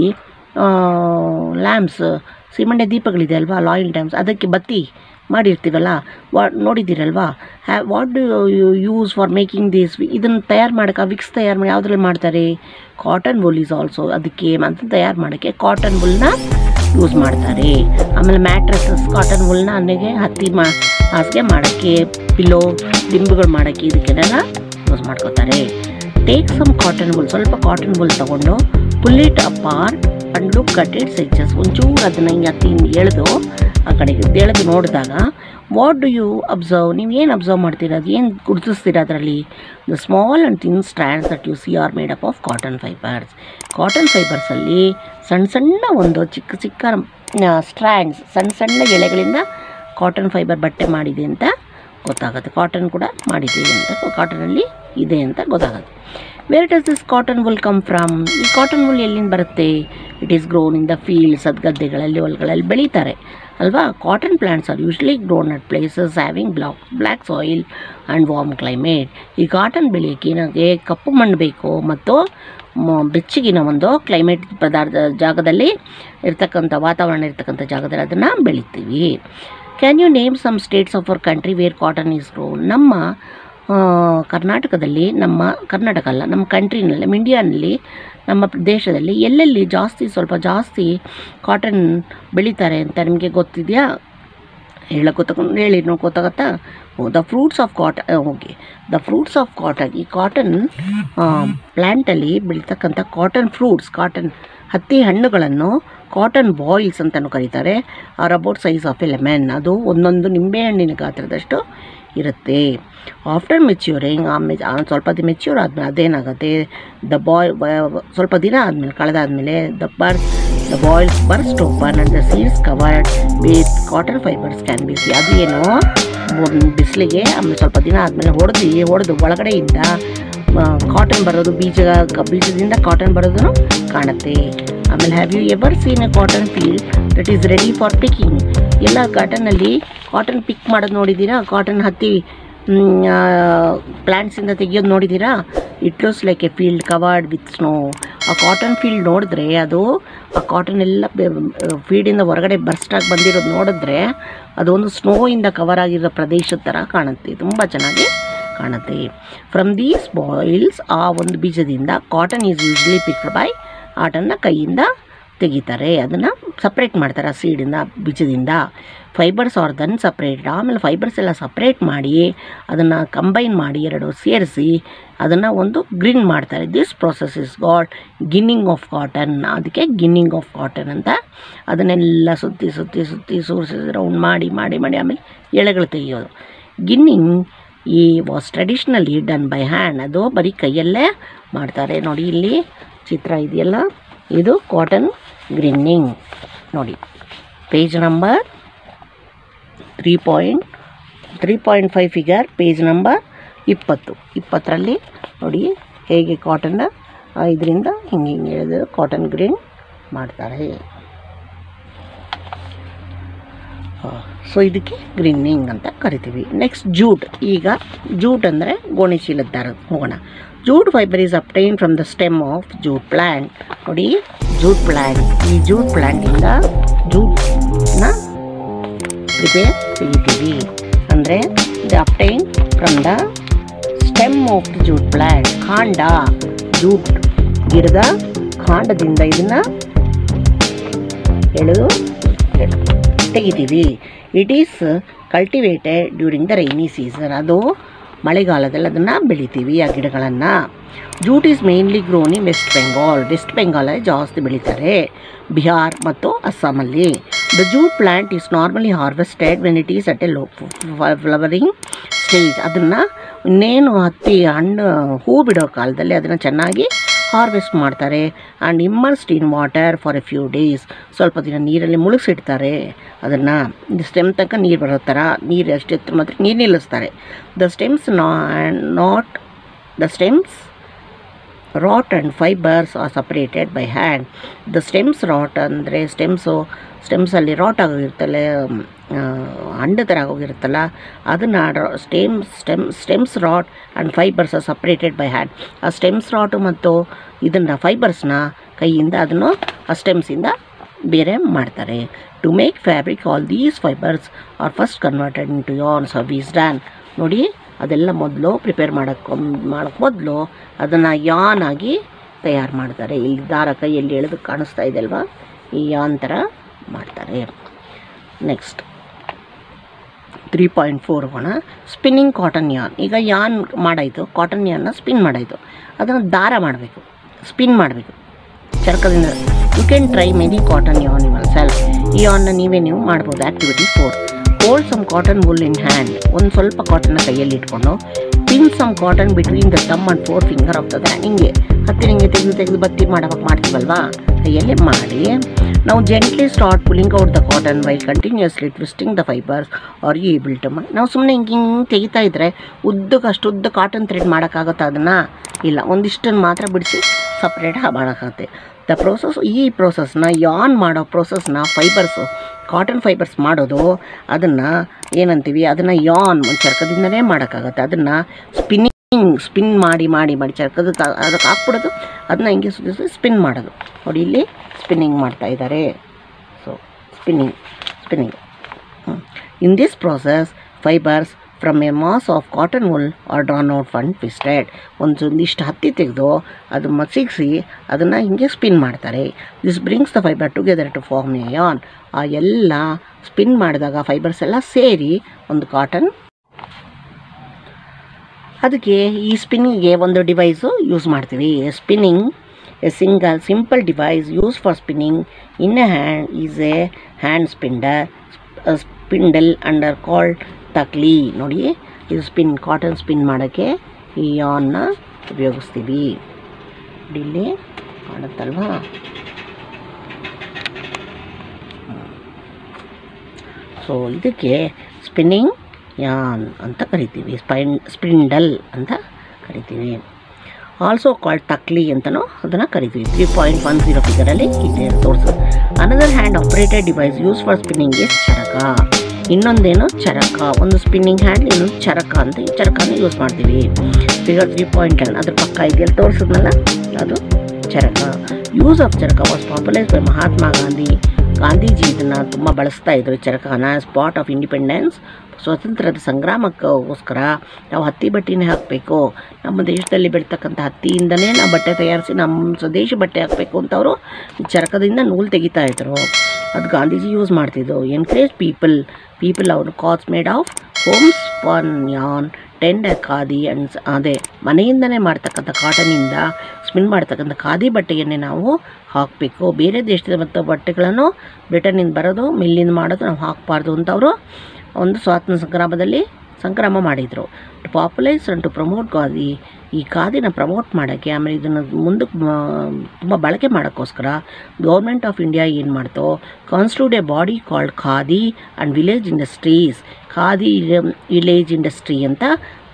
ಲ್ಯಾಂಪ್ಸ್, ಸೀಮೆಣ್ಣೆ ದೀಪಗಳಿದೆ ಅಲ್ವಾ, ಆಯಿಲ್ ಲ್ಯಾಂಪ್ಸ್, ಅದಕ್ಕೆ ಬತ್ತಿ ಮಾಡಿರ್ತೀವಲ್ಲ, ವಾ ನೋಡಿದ್ದೀರಲ್ವಾ? ಹ್ಯಾ what do you use for making this? ಇದನ್ನು ತಯಾರು ಮಾಡೋಕ್ಕೆ, ವಿಕ್ಸ್ ತಯಾರು ಮಾಡಿ ಯಾವುದ್ರಲ್ಲಿ ಮಾಡ್ತಾರೆ? Cotton wool is also. ಅದಕ್ಕೆ ಅಂತ ತಯಾರು ಮಾಡೋಕ್ಕೆ ಕಾಟನ್ ವುಲ್ನ ಯೂಸ್ ಮಾಡ್ತಾರೆ. ಆಮೇಲೆ ಮ್ಯಾಟ್ರಸಸ್, ಕಾಟನ್ ವುಲ್ನ ಅನ್ನಗೆ ಹತ್ತಿ ಮಾ ಹಾಸಿಗೆ ಮಾಡೋಕ್ಕೆ, ಪಿಲ್ಲೋ, ದಿಂಬುಗಳು ಮಾಡೋಕ್ಕೆ, ಇದಕ್ಕೆಲ್ಲ ಯೂಸ್ ಮಾಡ್ಕೋತಾರೆ. ಟೇಕ್ ಸಮ್ ಕಾಟನ್ ವುಲ್, ಸ್ವಲ್ಪ ಕಾಟನ್ ವುಲ್ ತೊಗೊಂಡು pull it apart and look at its edges. ಒಂಚೂರು ಅದನ್ನು ಹಿಂಗೆ ಹತ್ತಿ ಎಳೆದು ಆ ಕಡೆಗೆ ಎಳೆದು ನೋಡಿದಾಗ ವಾಟ್ ಡು ಯು ಅಬ್ಸರ್ವ್? ನೀವು ಏನು ಅಬ್ಸರ್ವ್ ಮಾಡ್ತೀರಾ? ಅದು ಏನು ಗುರುತಿಸ್ತೀರಾ ಅದರಲ್ಲಿ? The small and thin strands that you see are made up of cotton fibres. Cotton ಫೈಬರ್ಸಲ್ಲಿ ಸಣ್ಣ ಸಣ್ಣ ಒಂದು ಚಿಕ್ಕ ಚಿಕ್ಕ ಸ್ಟ್ರ್ಯಾಂಡ್ಸ್, ಸಣ್ಣ ಸಣ್ಣ ಎಳೆಗಳಿಂದ ಕಾಟನ್ ಫೈಬರ್ ಬಟ್ಟೆ ಮಾಡಿದೆ ಅಂತ ಗೊತ್ತಾಗುತ್ತೆ. ಕಾಟನ್ ಕೂಡ ಮಾಡಿದೆ ಅಂತ, ಕಾಟನಲ್ಲಿ ಇದೆ ಅಂತ ಗೊತ್ತಾಗುತ್ತೆ. Where does this cotton wool come from? ಈ ಕಾಟನ್ ವುಲ್ ಎಲ್ಲಿಂದ ಬರುತ್ತೆ? It is grown in the fields. ಅದು ಗದ್ದೆಗಳಲ್ಲಿ, ಹೊಲಗಳಲ್ಲಿ ಬೆಳೀತಾರೆ ಅಲ್ವಾ? Cotton plants are usually grown at places having black black soil and warm climate. ಈ ಕಾಟನ್ ಬೆಳೆಯೋಕ್ಕೆ ನನಗೆ ಕಪ್ಪು ಮಣ್ಣು ಬೇಕು ಮತ್ತು ಬೆಚ್ಚಗಿನ ಒಂದು ಕ್ಲೈಮೇಟ್ ಪದಾರ್ಥ ಜಾಗದಲ್ಲಿ ಇರ್ತಕ್ಕಂಥ, ವಾತಾವರಣ ಇರ್ತಕ್ಕಂಥ ಜಾಗದಲ್ಲಿ ಅದನ್ನು ಬೆಳಿತೀವಿ. Can you name some states of our country where cotton is grown? ನಮ್ಮ ಕರ್ನಾಟಕದಲ್ಲಿ, ನಮ್ಮ ಕರ್ನಾಟಕ ಅಲ್ಲ, ನಮ್ಮ ಕಂಟ್ರಿನಲ್ಲಿ, ನಮ್ಮ ಇಂಡಿಯಾನಲ್ಲಿ, ನಮ್ಮ ದೇಶದಲ್ಲಿ ಎಲ್ಲೆಲ್ಲಿ ಜಾಸ್ತಿ, ಸ್ವಲ್ಪ ಜಾಸ್ತಿ ಕಾಟನ್ ಬೆಳೀತಾರೆ ಅಂತ ನಿಮಗೆ ಗೊತ್ತಿದೆಯಾ? ಹೇಳಕ್ಕೆ ಗೊತ್ತಾಗ ಹೇಳಿ ನೋಡಿ, ಗೊತ್ತಾಗತ್ತಾ? The fruits of cotton. Okay, the fruits of cotton. ಈ ಕಾಟನ್ ಪ್ಲ್ಯಾಂಟಲ್ಲಿ ಬೆಳೀತಕ್ಕಂಥ ಕಾಟನ್ ಫ್ರೂಟ್ಸ್, ಕಾಟನ್ ಹತ್ತಿ ಹಣ್ಣುಗಳನ್ನು ಕಾಟನ್ ಬಾಯ್ಲ್ಸ್ ಅಂತಲೂ ಕರೀತಾರೆ. Are about size of a lemon. ಅದು ಒಂದೊಂದು ನಿಂಬೆಹಣ್ಣಿನ ಗಾತ್ರದಷ್ಟು ಇರುತ್ತೆ. ಆಫ್ಟರ್ ಮೆಚ್ಯೂರಿಂಗ್, ಆಮೇಲೆ ಸ್ವಲ್ಪ ದಿನ ಮೆಚ್ಯೂರ್ ಆದಮೇಲೆ ಅದೇನಾಗುತ್ತೆ, ದ ಬಾಯ್ ಸ್ವಲ್ಪ ದಿನ ಆದಮೇಲೆ, ಕಳೆದಾದಮೇಲೆ ದ ಬರ್ the bolls burst open and the seeds covered with cotton fibres can be see. ಅದು ಏನು, ಬಿಸಿಲಿಗೆ ಆಮೇಲೆ ಸ್ವಲ್ಪ ದಿನ ಆದಮೇಲೆ ಹೊಡೆದು ಹೊಡೆದು ಒಳಗಡೆಯಿಂದ ಕಾಟನ್ ಬರೋದು, ಬೀಜ ಬೀಜದಿಂದ ಕಾಟನ್ ಬರೋದನ್ನು ಕಾಣುತ್ತೆ. ಆಮೇಲೆ have you ever seen a cotton field that is ready for picking? ಎಲ್ಲ ಕಾಟನಲ್ಲಿ ಕಾಟನ್ ಪಿಕ್ ಮಾಡೋದು ನೋಡಿದ್ದೀರಾ? ಕಾಟನ್ ಹತ್ತಿ ಪ್ಲ್ಯಾಂಟ್ಸಿಂದ ತೆಗಿಯೋದು ನೋಡಿದ್ದೀರಾ? It looks like a field covered with snow. ಆ ಕಾಟನ್ ಫೀಲ್ಡ್ ನೋಡಿದ್ರೆ, ಅದು ಆ ಕಾಟನ್ ಎಲ್ಲ ಫೀಲ್ಡಿಂದ ಹೊರಗಡೆ ಬರ್ಸ್ಟಾಗಿ ಬಂದಿರೋದು ನೋಡಿದ್ರೆ ಅದು ಒಂದು ಸ್ನೋಯಿಂದ ಕವರ್ ಆಗಿರೋ ಪ್ರದೇಶದ ಥರ ಕಾಣುತ್ತೆ, ತುಂಬ ಚೆನ್ನಾಗಿ ಕಾಣುತ್ತೆ. ಫ್ರಮ್ ದೀಸ್ ಬಾಯ್ಲ್ಸ್, ಆ ಒಂದು ಬೀಜದಿಂದ cotton is usually picked by, ಆಟನ್ನು ಕೈಯಿಂದ ತೆಗಿತಾರೆ, ಅದನ್ನು ಸಪ್ರೇಟ್ ಮಾಡ್ತಾರೆ ಆ ಸೀಡಿಂದ, ಬೀಜದಿಂದ. Fibres are then separate. ಆಮೇಲೆ ಫೈಬರ್ಸ್ ಎಲ್ಲ ಸಪ್ರೇಟ್ ಮಾಡಿ ಅದನ್ನು ಕಂಬೈನ್ ಮಾಡಿ, ಎರಡು ಸೇರಿಸಿ ಅದನ್ನು ಒಂದು ಗ್ರಿನ್ ಮಾಡ್ತಾರೆ. This process is called ginning of cotton. ಅದಕ್ಕೆ ಗಿನ್ನಿಂಗ್ ಆಫ್ ಕಾಟನ್ ಅಂತ. ಅದನ್ನೆಲ್ಲ ಸುತ್ತಿ ಸುತ್ತಿ ಸುತ್ತಿ ಸೂರಿಸಿ ರೌಂಡ್ ಮಾಡಿ ಮಾಡಿ ಮಾಡಿ ಆಮೇಲೆ ಎಳೆಗಳು ತೆಗೆಯೋದು. ಗಿನ್ನಿಂಗ್ ಈ was traditionally done by hand. ಅದು ಬರೀ ಕೈಯಲ್ಲೇ ಮಾಡ್ತಾರೆ. ನೋಡಿ ಇಲ್ಲಿ ಚಿತ್ರ ಇದೆಯಲ್ಲ, ಇದು ಕಾಟನ್ ಗ್ರಿನ್ನಿಂಗ್. ನೋಡಿ page number three point three point five figure, page number ಇಪ್ಪತ್ತು ಇಪ್ಪತ್ತರಲ್ಲಿ ನೋಡಿ ಹೇಗೆ ಕಾಟನ್ನ ಇದರಿಂದ ಹಿಂಗೆ ಹಿಂಗೆ ಹೇಳಿದ್ರೆ ಕಾಟನ್ ಗ್ರಿನ್ ಮಾಡ್ತಾರೆ. ಸೊ ಇದಕ್ಕೆ ಗ್ರೀನಿಂಗ್ ಅಂತ ಕರಿತೀವಿ. Next jute. ಈಗ ಜೂಟ್ ಅಂದರೆ ಗೋಣಿ ಚೀಲದ ದಾರ ಹೋಗೋಣ. Jute fibre is obtain from the stem of jute plant. ನೋಡಿ ಜೂಟ್ ಪ್ಲ್ಯಾಂಟ್, ಈ ಜೂಟ್ ಪ್ಲ್ಯಾಂಟಿಂದ ಜೂಟ್ನ ಪ್ರಿಪೇರ್ ತೆಗಿತೀವಿ. ಅಂದರೆ the obtain from the stem of the jute plant. ಕಾಂಡ, ಜೂಟ್ ಗಿಡದ ಕಾಂಡದಿಂದ ಇದನ್ನು ಎಳೆದು ತೆಗಿತೀವಿ. It is cultivated during the rainy season. ಅದು ಮಳೆಗಾಲದಲ್ಲಿ ಅದನ್ನು ಬೆಳಿತೀವಿ ಆ ಗಿಡಗಳನ್ನು. Jute is mainly grown in West Bengal. West ಬೆಂಗಾಲಲ್ಲಿ ಜಾಸ್ತಿ ಬೆಳೀತಾರೆ, ಬಿಹಾರ್ ಮತ್ತು ಅಸ್ಸಾಮಲ್ಲಿ. The jute plant is normally harvested when it is at a low flowering stage. ಅದನ್ನು ಇನ್ನೇನು ಹತ್ತಿ ಹಣ್ಣು ಹೂ ಬಿಡೋ ಕಾಲದಲ್ಲಿ ಅದನ್ನು ಚೆನ್ನಾಗಿ ಹಾರ್ವೆಸ್ಟ್ ಮಾಡ್ತಾರೆ. And immersed in water for a few days. ಸ್ವಲ್ಪ ದಿನ ನೀರಲ್ಲಿ ಮುಳುಗಿಸಿಡ್ತಾರೆ ಅದನ್ನು. ಸ್ಟೆಮ್ ತನಕ ನೀರು ಬರೋ ಥರ, ನೀರು ಅಷ್ಟೆತ್ತು ಮಾತ್ರ ನೀರು ನಿಲ್ಲಿಸ್ತಾರೆ. The stems not the stems rot and fibres are separated by hand. The stems rot ಅಂದರೆ ಸ್ಟೆಮ್ಸು ಸ್ಟೆಮ್ಸಲ್ಲಿ ರಾಟ್ ಆಗೋಗಿರ್ತಲ್ಲ, ಹಣ್ಣು ಥರ ಆಗೋಗಿರುತ್ತಲ್ಲ, ಅದನ್ನು stem stem stems rot and fibres are separated by hand. ಆ ಸ್ಟೆಮ್ಸ್ ರಾಟು ಮತ್ತು ಇದನ್ನು ಫೈಬರ್ಸ್ನ ಕೈಯಿಂದ ಅದನ್ನು ಆ ಸ್ಟೆಮ್ಸಿಂದ ಬೇರೆ ಮಾಡ್ತಾರೆ. To make fabric all these fibres are first converted into yarns or weaves done. ನೋಡಿ ಅದೆಲ್ಲ ಮೊದಲು ಪ್ರಿಪೇರ್ ಮಾಡೋಕ್ಕೆ ಮಾಡೋಕ್ಕೆ ಮೊದಲು ಅದನ್ನು ಯಾನ್ ಆಗಿ ತಯಾರು ಮಾಡ್ತಾರೆ. ಇಲ್ಲಿ ದಾರ ಕೈಯಲ್ಲಿ ಎಳೆದು ಕಾಣಿಸ್ತಾ ಇದೆ ಅಲ್ವಾ, ಈ ಯಾನ್ ಥರ ಮಾಡ್ತಾರೆ. ನೆಕ್ಸ್ಟ್ ತ್ರೀ ಪಾಯಿಂಟ್ ಫೋರ್ ಹೋಗೋಣ. Spinning cotton yarn. ಈಗ ಯಾನ್ ಮಾಡಾಯಿತು, ಕಾಟನ್ ಯಾನ್ನ ಸ್ಪಿನ್ ಮಾಡಾಯಿತು, ಅದನ್ನು ದಾರ ಮಾಡಬೇಕು, ಸ್ಪಿನ್ ಮಾಡಬೇಕು ಚರ್ಕದಿಂದ. You can try many cotton yarn yourself. ಈ ಯಾನ್ನ ನೀವೇ ನೀವು ಮಾಡ್ಬೋದು. Activity four. Hold some cotton wool in hand. ಒಂದು ಸ್ವಲ್ಪ ಕಾಟನ್ನ ಕೈಯಲ್ಲಿ ಇಟ್ಕೊಂಡು pin some cotton between the thumb and forefinger of the hand. ಹಿಂಗೆ ಹತ್ತಿರ ಹಿಂಗೆ ತೆಗೆದು ತೆಗೆದು ಬತ್ತಿ ಮಾಡೋವಾಗ ಮಾಡ್ತೀವಲ್ವಾ, ಕೈಯಲ್ಲಿ ಮಾಡಿ. ನಾವು gently start pulling out the cotton while continuously twisting the fibres are you able to ಮಾಡಿ. ನಾವು ಸುಮ್ಮನೆ ಹಿಂಗೆ ಹಿಂಗೆ ತೆಗಿತಾ ಇದ್ದರೆ ಉದ್ದಕ್ಕೆ ಅಷ್ಟು ಉದ್ದ ಕಾಟನ್ ಥ್ರೆಡ್ ಮಾಡೋಕ್ಕಾಗುತ್ತಾ? ಅದನ್ನು ಇಲ್ಲ, ಒಂದಿಷ್ಟನ್ನು ಮಾತ್ರ ಬಿಡಿಸಿ ಸಪ್ರೇಟ್ ಮಾಡೋಕ್ಕಾಗುತ್ತೆ. ದ ಪ್ರೋಸೆಸ್, ಈ ಪ್ರೋಸೆಸ್ನ ಯಾನ್ ಮಾಡೋ ಪ್ರೋಸೆಸ್ನ ಫೈಬರ್ಸು ಕಾಟನ್ ಫೈಬರ್ಸ್ ಮಾಡೋದು, ಅದನ್ನು ಏನಂತೀವಿ, ಅದನ್ನು ಯಾನ್ ಚರ್ಕದಿಂದನೇ ಮಾಡೋಕ್ಕಾಗತ್ತೆ. ಅದನ್ನು ಸ್ಪಿನ್ನಿಂಗ್ ಸ್ಪಿನ್ ಮಾಡಿ ಮಾಡಿ ಮಾಡಿ ಚರ್ಕದ ಅದಕ್ಕೆ ಹಾಕ್ಬಿಡೋದು, ಅದನ್ನ ಹಿಂಗೆ ಸುತ್ತಿಸಿ ಸ್ಪಿನ್ ಮಾಡೋದು. ನೋಡಿ ಇಲ್ಲಿ ಸ್ಪಿನ್ನಿಂಗ್ ಮಾಡ್ತಾ ಇದ್ದಾರೆ. So spinning spinning in this process fibres from a mass of cotton wool are drawn out and twisted. ಒಂದು ಒಂದಿಷ್ಟು ಹತ್ತಿ ತೆಗೆದು ಅದು ಮಸಿಗಿಸಿ ಅದನ್ನು ಹಿಂಗೆ ಸ್ಪಿನ್ ಮಾಡ್ತಾರೆ. This brings the fibre together to form a yarn. ಆ ಎಲ್ಲ ಸ್ಪಿನ್ ಮಾಡಿದಾಗ ಫೈಬರ್ಸ್ ಎಲ್ಲ ಸೇರಿ ಒಂದು ಕಾಟನ್. ಅದಕ್ಕೆ ಈ ಸ್ಪಿನ್ನಿಂಗಿಗೆ ಒಂದು ಡಿವೈಸು ಯೂಸ್ ಮಾಡ್ತೀವಿ. Spinning a single simple device use for spinning in a hand is a hand spindle spindle under called takli. ನೋಡಿ ಇದು ಸ್ಪಿನ್ ಕಾಟನ್ ಸ್ಪಿನ್ ಮಾಡೋಕ್ಕೆ ಈ ಯಾನ್ನ ಉಪಯೋಗಿಸ್ತೀವಿ. ಇಲ್ಲಿ ಮಾಡುತ್ತಲ್ವಾ. ಸೊ ಇದಕ್ಕೆ ಸ್ಪಿನ್ನಿಂಗ್ ಯಾನ್ ಅಂತ ಕರಿತೀವಿ, ಸ್ಪೈನ್ ಸ್ಪಿಂಡಲ್ ಅಂತ ಕರಿತೀವಿ. ಆಲ್ಸೋ ಕಾಲ್ಡ್ ತಕ್ಲಿ ಅಂತಲೂ ಅದನ್ನು ಕರಿತೀವಿ. ತ್ರೀ ಪಾಯಿಂಟ್ ಒನ್ ಜೀರೋ ಫಿಗರಲ್ಲಿ ಇದೆ ತೋರಿಸೋದು. Another hand operated device use for spinning is charkha. ಇನ್ನೊಂದೇನು ಚರಕ. ಒಂದು ಸ್ಪಿನ್ನಿಂಗ್ ಹ್ಯಾಂಡ್, ಇನ್ನೊಂದು ಚರಕ ಅಂತ. ಈ ಚರಕನ ಯೂಸ್ ಮಾಡ್ತೀವಿ. ಫಿಗರ್ ತ್ರೀ ಪಾಯಿಂಟ್ ಟೆನ್ ಅದ್ರ ಪಕ್ಕ ಇದೆಯಲ್ಲ ತೋರಿಸಿದ್ನಲ್ಲ, ಅದು charkha. Use of charkha was popularise by Mahatma Gandhi. Gandhiji ಇದನ್ನು ತುಂಬ ಬಳಸ್ತಾ ಇದ್ರು ಚರಕನ. ಸ್ಪಾಟ್ ಆಫ್ ಇಂಡಿಪೆಂಡೆನ್ಸ್, ಸ್ವಾತಂತ್ರ್ಯದ ಸಂಗ್ರಾಮಕ್ಕೋಸ್ಕರ ನಾವು ಹತ್ತಿ ಬಟ್ಟೆನೇ ಹಾಕಬೇಕು, ನಮ್ಮ ದೇಶದಲ್ಲಿ ಬೆಳೀತಕ್ಕಂಥ ಹತ್ತಿಯಿಂದನೇ ನಾವು ಬಟ್ಟೆ ತಯಾರಿಸಿ ನಮ್ಮ ಸ್ವದೇಶಿ ಬಟ್ಟೆ ಹಾಕಬೇಕು ಅಂತ ಅವರು ಚರಕದಿಂದ ನೂಲು ತೆಗಿತಾ ಇದ್ರು. ಅದು ಗಾಂಧೀಜಿ ಯೂಸ್ ಮಾಡ್ತಿದ್ದು. ಎನ್ಕರೇಜ್ ಪೀಪಲ್ ಪೀಪಲ್ ಅವರು coats made of homes spun yarn tender khadi and ಅದೇ ಮನೆಯಿಂದನೇ ಮಾಡ್ತಕ್ಕಂಥ ಕಾಟನಿಂದ ಸ್ಪಿನ್ ಮಾಡ್ತಕ್ಕಂಥ ಖಾದಿ ಬಟ್ಟೆಯನ್ನೇ ನಾವು ಹಾಕಬೇಕು. ಬೇರೆ ದೇಶದ ಮತ್ತು ಬಟ್ಟೆಗಳನ್ನು ಬ್ರಿಟನ್ನಿಂದ ಬರೋದು ಮಿಲ್ಲಿಂದ ಮಾಡೋದು ನಾವು ಹಾಕಬಾರ್ದು ಅಂತ ಅವರು ಒಂದು ಸ್ವಾತಂತ್ರ್ಯ ಸಂಗ್ರಾಮದಲ್ಲಿ ಸಂಕ್ರಮ ಮಾಡಿದರು. To popularise and to promote khadi. ಈ ಖಾದಿನ ಪ್ರಮೋಟ್ ಮಾಡೋಕ್ಕೆ, ಆಮೇಲೆ ಇದನ್ನು ಮುಂದಕ್ಕೆ ತುಂಬ ಬಳಕೆ ಮಾಡೋಕ್ಕೋಸ್ಕರ ಗೌರ್ಮೆಂಟ್ ಆಫ್ ಇಂಡಿಯಾ ಏನು ಮಾಡ್ತೋ, constitute a body called khadi and village industries. Khadi village industry ಅಂತ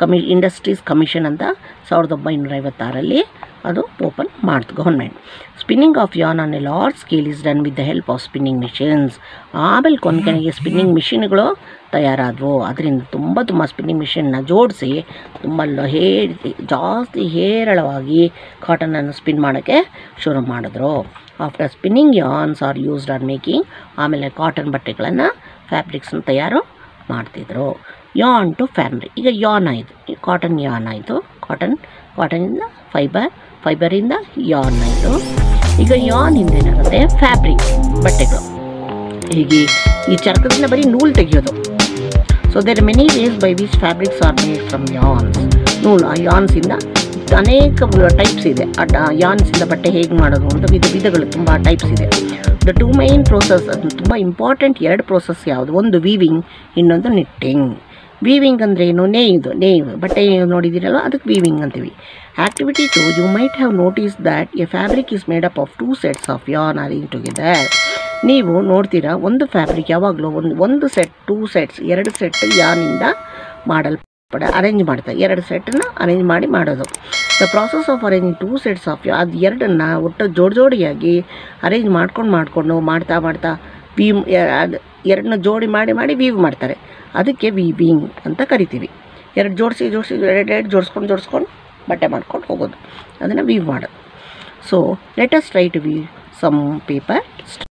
ಕಮಿ ಇಂಡಸ್ಟ್ರೀಸ್ ಕಮಿಷನ್ ಅಂತ ಸಾವಿರದ ಒಂಬೈನೂರ ಐವತ್ತಾರಲ್ಲಿ ಅದು ಓಪನ್ ಮಾಡ್ತು government. Spinning of yarn on a large scale is done with the help of spinning machines. ಆಮೇಲೆ ಕೊನೆಗೆ ಸ್ಪಿನ್ನಿಂಗ್ ಮಿಷಿನ್ಗಳು ತಯಾರಾದವು. ಅದರಿಂದ ತುಂಬ ತುಂಬ ಸ್ಪಿನ್ನಿಂಗ್ ಮಿಷಿನ್ನ ಜೋಡಿಸಿ ತುಂಬ ಹೇ ಜಾಸ್ತಿ ಹೇರಳವಾಗಿ ಕಾಟನನ್ನು ಸ್ಪಿನ್ ಮಾಡೋಕ್ಕೆ ಶುರು ಮಾಡಿದ್ರು. After spinning yarns are used on making, ಆಮೇಲೆ ಕಾಟನ್ ಬಟ್ಟೆಗಳನ್ನು ಫ್ಯಾಬ್ರಿಕ್ಸ್ನ ತಯಾರು ಮಾಡ್ತಿದ್ರು. ಯಾನ್ ಟು ಫ್ಯಾಬ್ರಿಕ್, ಈಗ ಯಾನ್ ಆಯಿತು, ಕಾಟನ್ ಯಾನ್ ಆಯಿತು, ಕಾಟನ್ ಕಾಟನಿಂದ ಫೈಬರ್, ಫೈಬರಿಂದ ಯಾನ್ ಆಯಿತು. ಈಗ ಯಾನ್ ಹಿಂದೇನಾಗುತ್ತೆ ಫ್ಯಾಬ್ರಿಕ್ ಬಟ್ಟೆಗಳು. ಹೀಗೆ ಈ ಚರ್ಕದಿಂದ ಬರೀ ನೂಲು ತೆಗೆಯೋದು. So there are many ways by which fabrics are made from yarns. ನೂಲು ಆ ಯಾನ್ಸಿಂದ ಅನೇಕ ಟೈಪ್ಸ್ ಇದೆ. ಆ ಯಾನ್ಸಿಂದ ಬಟ್ಟೆ ಹೇಗೆ ಮಾಡೋದು ಅಂತ ವಿಧ ವಿಧಗಳು ತುಂಬ ಟೈಪ್ಸ್ ಇದೆ. ದ ಟೂ ಮೈನ್ ಪ್ರೋಸೆಸ್, ಅದು ತುಂಬ ಇಂಪಾರ್ಟೆಂಟ್ ಎರಡು ಪ್ರೋಸೆಸ್ ಯಾವುದು, ಒಂದು ವೀವಿಂಗ್, ಇನ್ನೊಂದು ನಿಟ್ಟಿಂಗ್. ವೀವಿಂಗ್ ಅಂದರೆ ಏನು, ನೇಯ್ದು ನೇಯ್ವು ಬಟ್ಟೆ ನೋಡಿದ್ದೀರಲ್ವ, ಅದಕ್ಕೆ ವೀವಿಂಗ್ ಅಂತೀವಿ. Activity two, you might have notice that a fabric is made up of two sets of yarn arrange together. ನೀವು ನೋಡ್ತೀರಾ ಒಂದು ಫ್ಯಾಬ್ರಿಕ್ ಯಾವಾಗಲೂ ಒಂದು ಒಂದು ಸೆಟ್ ಟೂ ಸೆಟ್ಸ್ ಎರಡು ಸೆಟ್ ಯಾನಿಂದ ಮಾಡಲ್ಪಡ ಅರೇಂಜ್ ಮಾಡ್ತಾರೆ. ಎರಡು ಸೆಟ್ಟನ್ನು ಅರೇಂಜ್ ಮಾಡಿ ಮಾಡೋದು. The process of arranging two sets of ಯಾ, ಅದು ಎರಡನ್ನು ಒಟ್ಟು ಜೋಡಿ ಜೋಡಿಯಾಗಿ ಅರೇಂಜ್ ಮಾಡ್ಕೊಂಡು ಮಾಡಿಕೊಂಡು ಮಾಡ್ತಾ ಮಾಡ್ತಾ ವೀವ್ ಅದು ಎರಡನ್ನ ಜೋಡಿ ಮಾಡಿ ಮಾಡಿ ವೀವ್ ಮಾಡ್ತಾರೆ. ಅದಕ್ಕೆ ವೀವಿಂಗ್ ಅಂತ ಕರಿತೀವಿ. ಎರಡು ಜೋಡಿಸಿ ಜೋಡಿಸಿ ಎರಡು ಎರಡು ಜೋಡಿಸ್ಕೊಂಡು ಜೋಡಿಸ್ಕೊಂಡು ಬಟ್ಟೆ ಮಾಡ್ಕೊಂಡು ಹೋಗೋದು, ಅದನ್ನು ವೀವ್ ಮಾಡೋದು. So let us try to weave some paper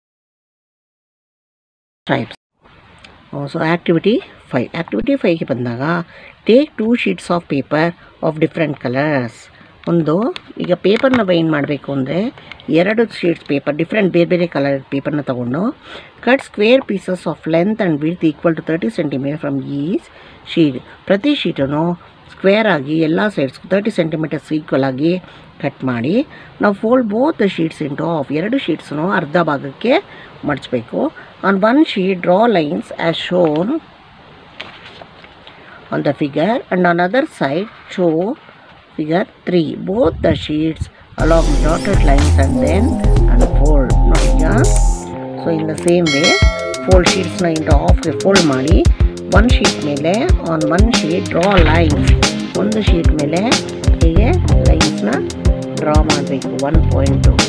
stripes. So activity five activity ಫೈವ್ಗೆ ಬಂದಾಗ take two sheets of paper of different colours. ಒಂದು ಈಗ ಪೇಪರ್ನ ಬೈಂಡ್ ಮಾಡಬೇಕು ಅಂದರೆ ಎರಡು ಶೀಟ್ಸ್ ಪೇಪರ್ ಡಿಫ್ರೆಂಟ್ ಬೇರೆ ಬೇರೆ ಕಲರ್ ಪೇಪರ್ನ ತೊಗೊಂಡು cut square pieces of length and width equal to thirty centimetre from each sheet. ಪ್ರತಿ ಶೀಟನ್ನು ಸ್ಕ್ವೇರ್ ಆಗಿ ಎಲ್ಲ ಸೈಡ್ಸ್ ತರ್ಟಿ ಸೆಂಟಿಮೀಟರ್ಸ್ ಈಕ್ವಲ್ ಆಗಿ ಕಟ್ ಮಾಡಿ ನಾವು fold both the sheets into half, ಎರಡು ಶೀಟ್ಸನ್ನು ಅರ್ಧ ಭಾಗಕ್ಕೆ ಮಡಚಬೇಕು. On one sheet draw lines as shown on the figure and on other side show figure three. Both the sheets along dotted lines and then unfold. Nodija. So in the same way fold sheets na into half fold ಮಾಡಿ one sheet ಮೇಲೆ on one sheet draw lines. ಒಂದು sheet ಮೇಲೆ ಹೀಗೆ lines ನ draw ಮಾಡಬೇಕು. one point two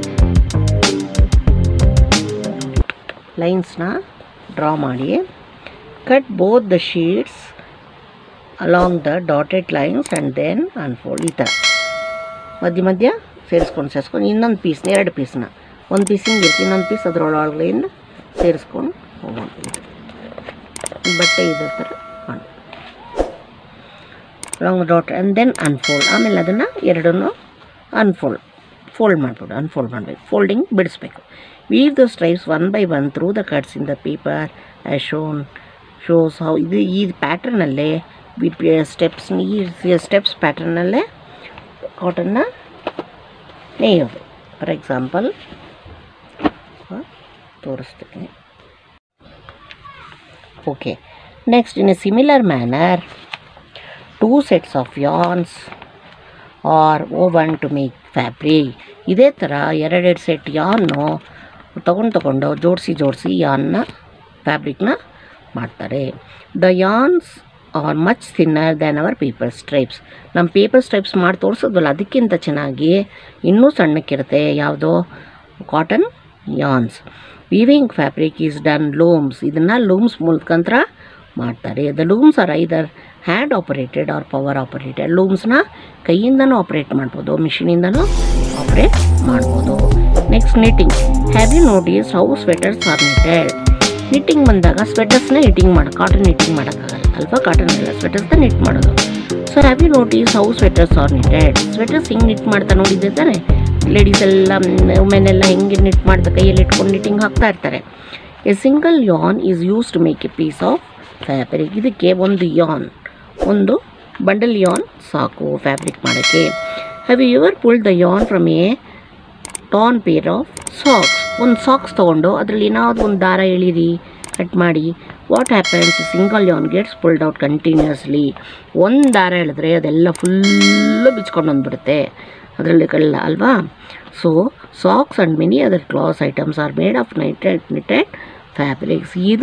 lines ನ draw ಮಾಡಿ cut both the sheets along the dotted lines and then unfold. ಈ ಥರ ಮಧ್ಯ ಮಧ್ಯ ಸೇರಿಸ್ಕೊಂಡು ಸೇರಿಸ್ಕೊಂಡು ಇನ್ನೊಂದು ಪೀಸ್ನ ಎರಡು ಪೀಸ್ನ ಒಂದು ಪೀಸ್ ಹಿಂಗೆ ಇರ್ತೀವಿ, ಇನ್ನೊಂದು ಪೀಸ್ ಅದರೊಳಗಡೆಯಿಂದ ಸೇರಿಸ್ಕೊಂಡು ಹೋಗೋಣ. ಬಟ್ಟೆ ಇದೇ ಥರ ಕಾಣು long dot and then unfold. ಆಮೇಲೆ ಅದನ್ನು ಎರಡನ್ನೂ ಅನ್ಫೋಲ್ಡ್ ಫೋಲ್ಡ್ ಮಾಡಿಬಿಡು ಅನ್ಫೋಲ್ಡ್ ಮಾಡಬೇಕು, ಫೋಲ್ಡಿಂಗ್ ಬಿಡಿಸ್ಬೇಕು. Weave the stripes one by one through the cuts in the paper as shown shows how. ಇದು ಈ ಪ್ಯಾಟ್ರನಲ್ಲೇ ಸ್ಟೆಪ್ಸ್ ಈ ಸ್ಟೆಪ್ಸ್ ಪ್ಯಾಟರ್ನಲ್ಲೇ ಕಾಟನ್ನ ನೇಯೋದು. ಫಾರ್ ಎಕ್ಸಾಂಪಲ್ ತೋರಿಸ್ತೀನಿ. Okay, next in a similar manner two sets of yarns are woven to make fabric. ಇದೇ ಥರ ಎರಡೆರಡು ಸೆಟ್ ಯಾನ್ನು ತೊಗೊಂಡು ತೊಗೊಂಡು ಜೋಡಿಸಿ ಜೋಡಿಸಿ ಯಾನ್ನ ಫ್ಯಾಬ್ರಿಕ್ನ ಮಾಡ್ತಾರೆ. The yarns are much thinner than our paper stripes. ನಮ್ಮ ಪೇಪರ್ ಸ್ಟ್ರೈಪ್ಸ್ ಮಾಡಿ ತೋರಿಸೋದಲ್ಲ, ಅದಕ್ಕಿಂತ ಚೆನ್ನಾಗಿ ಇನ್ನೂ ಸಣ್ಣಕ್ಕಿರುತ್ತೆ ಯಾವುದು, cotton yarns. Weaving fabric is done looms. ಇದನ್ನು ಲೂಮ್ಸ್ ಮುಖಾಂತರ ಮಾಡ್ತಾರೆ. The looms are either hand operated or power operated. ಲೂಮ್ಸ್ನ ಕೈಯಿಂದನೂ ಆಪ್ರೇಟ್ ಮಾಡ್ಬೋದು, ಮಿಷಿನಿಂದನೂ ಆಪ್ರೇಟ್ ಮಾಡ್ಬೋದು. Next knitting. Have you notice how sweaters are knitted. Knitting ಬಂದಾಗ ಸ್ವೆಟರ್ಸ್ನ ನಿಟ್ಟಿಂಗ್ ಮಾಡಿ ಕಾಟನ್ ನಿಟ್ಟಿಂಗ್ ಮಾಡೋಕ್ಕಾಗಲ್ಲ ಅಲ್ವಾ, ಕಾಟನ್ ಎಲ್ಲ ಸ್ವೆಟರ್ಸ್ನ ನಿಟ್ ಮಾಡೋದು. So have you notice how sweaters are knitted. Sweaters ಹಿಂಗೆ ನಿಟ್ ಮಾಡ್ತಾ ನೋಡಿದ್ದೆ ತಾನೆ, ಲೇಡೀಸ್ ಎಲ್ಲ ವುಮೆನ್ ಎಲ್ಲ ಹೆಂಗೆ ನಿಟ್ ಮಾಡ್ತಾ ಕೈಯಲ್ಲಿ ಇಟ್ಕೊಂಡು ನಿಟ್ಟಿಂಗ್ ಹಾಕ್ತಾ ಇರ್ತಾರೆ. A single yarn is use to make a piece of fabric. ಇದಕ್ಕೆ ಒಂದು ಯಾನ್, ಒಂದು ಬಂಡಲ್ ಯಾನ್ ಸಾಕು ಫ್ಯಾಬ್ರಿಕ್ ಮಾಡೋಕ್ಕೆ. Have you ever pulled the yarn from a torn pair of socks. ಒಂದು ಸಾಕ್ಸ್ ತೊಗೊಂಡು ಅದರಲ್ಲಿ ಏನಾದರೂ ಒಂದು ದಾರ ಎಳೀರಿ, ಕಟ್ ಮಾಡಿ. What happens, single yarn gets pulled out continuously. ಒಂದು ದಾರ ಎಳೆದ್ರೆ ಅದೆಲ್ಲ ಫುಲ್ಲು ಬಿಚ್ಕೊಂಡು ಬಂದುಬಿಡುತ್ತೆ ಅದರಲ್ಲಿ ಕಲ್ಲ ಅಲ್ವಾ. So socks and many other clothes items are made of knitted knitted fabrics. ಇದು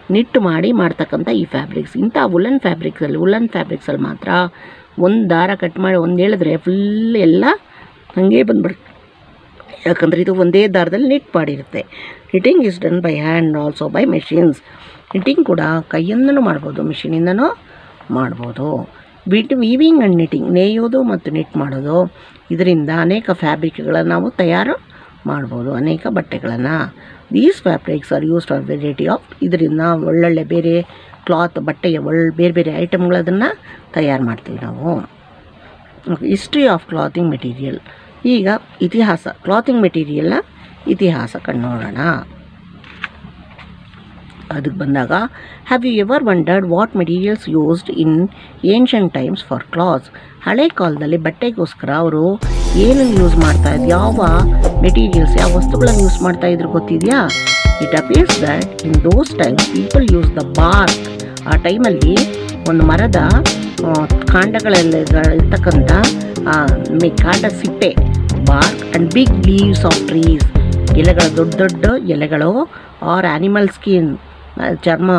ನಿಟ್ಟು ಮಾಡಿ ಮಾಡ್ತಕ್ಕಂಥ ಈ ಫ್ಯಾಬ್ರಿಕ್ಸ್. ಇಂಥ ವುಲನ್ ಫ್ಯಾಬ್ರಿಕ್ಸಲ್ಲಿ ವುಲನ್ ಫ್ಯಾಬ್ರಿಕ್ಸಲ್ಲಿ ಮಾತ್ರ ಒಂದು ದಾರ ಕಟ್ ಮಾಡಿ ಒಂದು ಹೇಳಿದ್ರೆ ಫುಲ್ ಎಲ್ಲ ಹಾಗೆ ಬಂದ್ಬಿಡುತ್ತೆ. ಯಾಕಂದರೆ ಇದು ಒಂದೇ ದಾರದಲ್ಲಿ ನಿಟ್ ಮಾಡಿರುತ್ತೆ. Knitting is done by hand also by machines. Knitting ಕೂಡ ಕೈಯಿಂದನೂ ಮಾಡ್ಬೋದು, ಮಿಷಿನಿಂದನೂ ಮಾಡ್ಬೋದು. ಬಿಟ್ ವೀವಿಂಗ್ ಆ್ಯಂಡ್ ನಿಟ್ಟಿಂಗ್, ನೇಯೋದು ಮತ್ತು ನಿಟ್ ಮಾಡೋದು, ಇದರಿಂದ ಅನೇಕ ಫ್ಯಾಬ್ರಿಕ್ಗಳನ್ನು ನಾವು ತಯಾರು ಮಾಡ್ಬೋದು, ಅನೇಕ ಬಟ್ಟೆಗಳನ್ನು. These fabrics are used for variety of, ಇದರಿಂದ ಒಳ್ಳೊಳ್ಳೆ ಬೇರೆ ಕ್ಲಾತ್ ಬಟ್ಟೆಯ ಒಳ್ಳೆ ಬೇರೆ ಬೇರೆ ಐಟಮ್ಗಳದನ್ನು ತಯಾರು ಮಾಡ್ತೀವಿ ನಾವು. History of clothing material. ಈಗ ಇತಿಹಾಸ, ಕ್ಲಾತಿಂಗ್ ಮೆಟೀರಿಯಲ್ನ ಇತಿಹಾಸ ಕಂಡುನೋಡೋಣ. ಅದಕ್ಕೆ ಬಂದಾಗ, have you ever wondered what materials used in ancient times for clothes? ಹಳೆ ಕಾಲದಲ್ಲಿ ಬಟ್ಟೆಗೋಸ್ಕರ ಅವರು ಏನನ್ನು ಯೂಸ್ ಮಾಡ್ತಾಯಿದ್ರು, ಯಾವ ಮೆಟೀರಿಯಲ್ಸ್, ಯಾವ ವಸ್ತುಗಳನ್ನು ಯೂಸ್ ಮಾಡ್ತಾಯಿದ್ರು ಗೊತ್ತಿದೆಯಾ? It appears that in those times people use the bark. ಆ ಟೈಮಲ್ಲಿ ಒಂದು ಮರದ ಕಾಂಡಗಳೆಲ್ಲ ಇರ್ತಕ್ಕಂಥ ಕಾಂಡ ಸಿಪ್ಪೆ, bark and big leaves of trees, ಎಲೆಗಳ ದೊಡ್ಡ ದೊಡ್ಡ ಎಲೆಗಳು, ಆರ್ ಆ್ಯನಿಮಲ್ ಸ್ಕಿನ್, ಚರ್ಮ,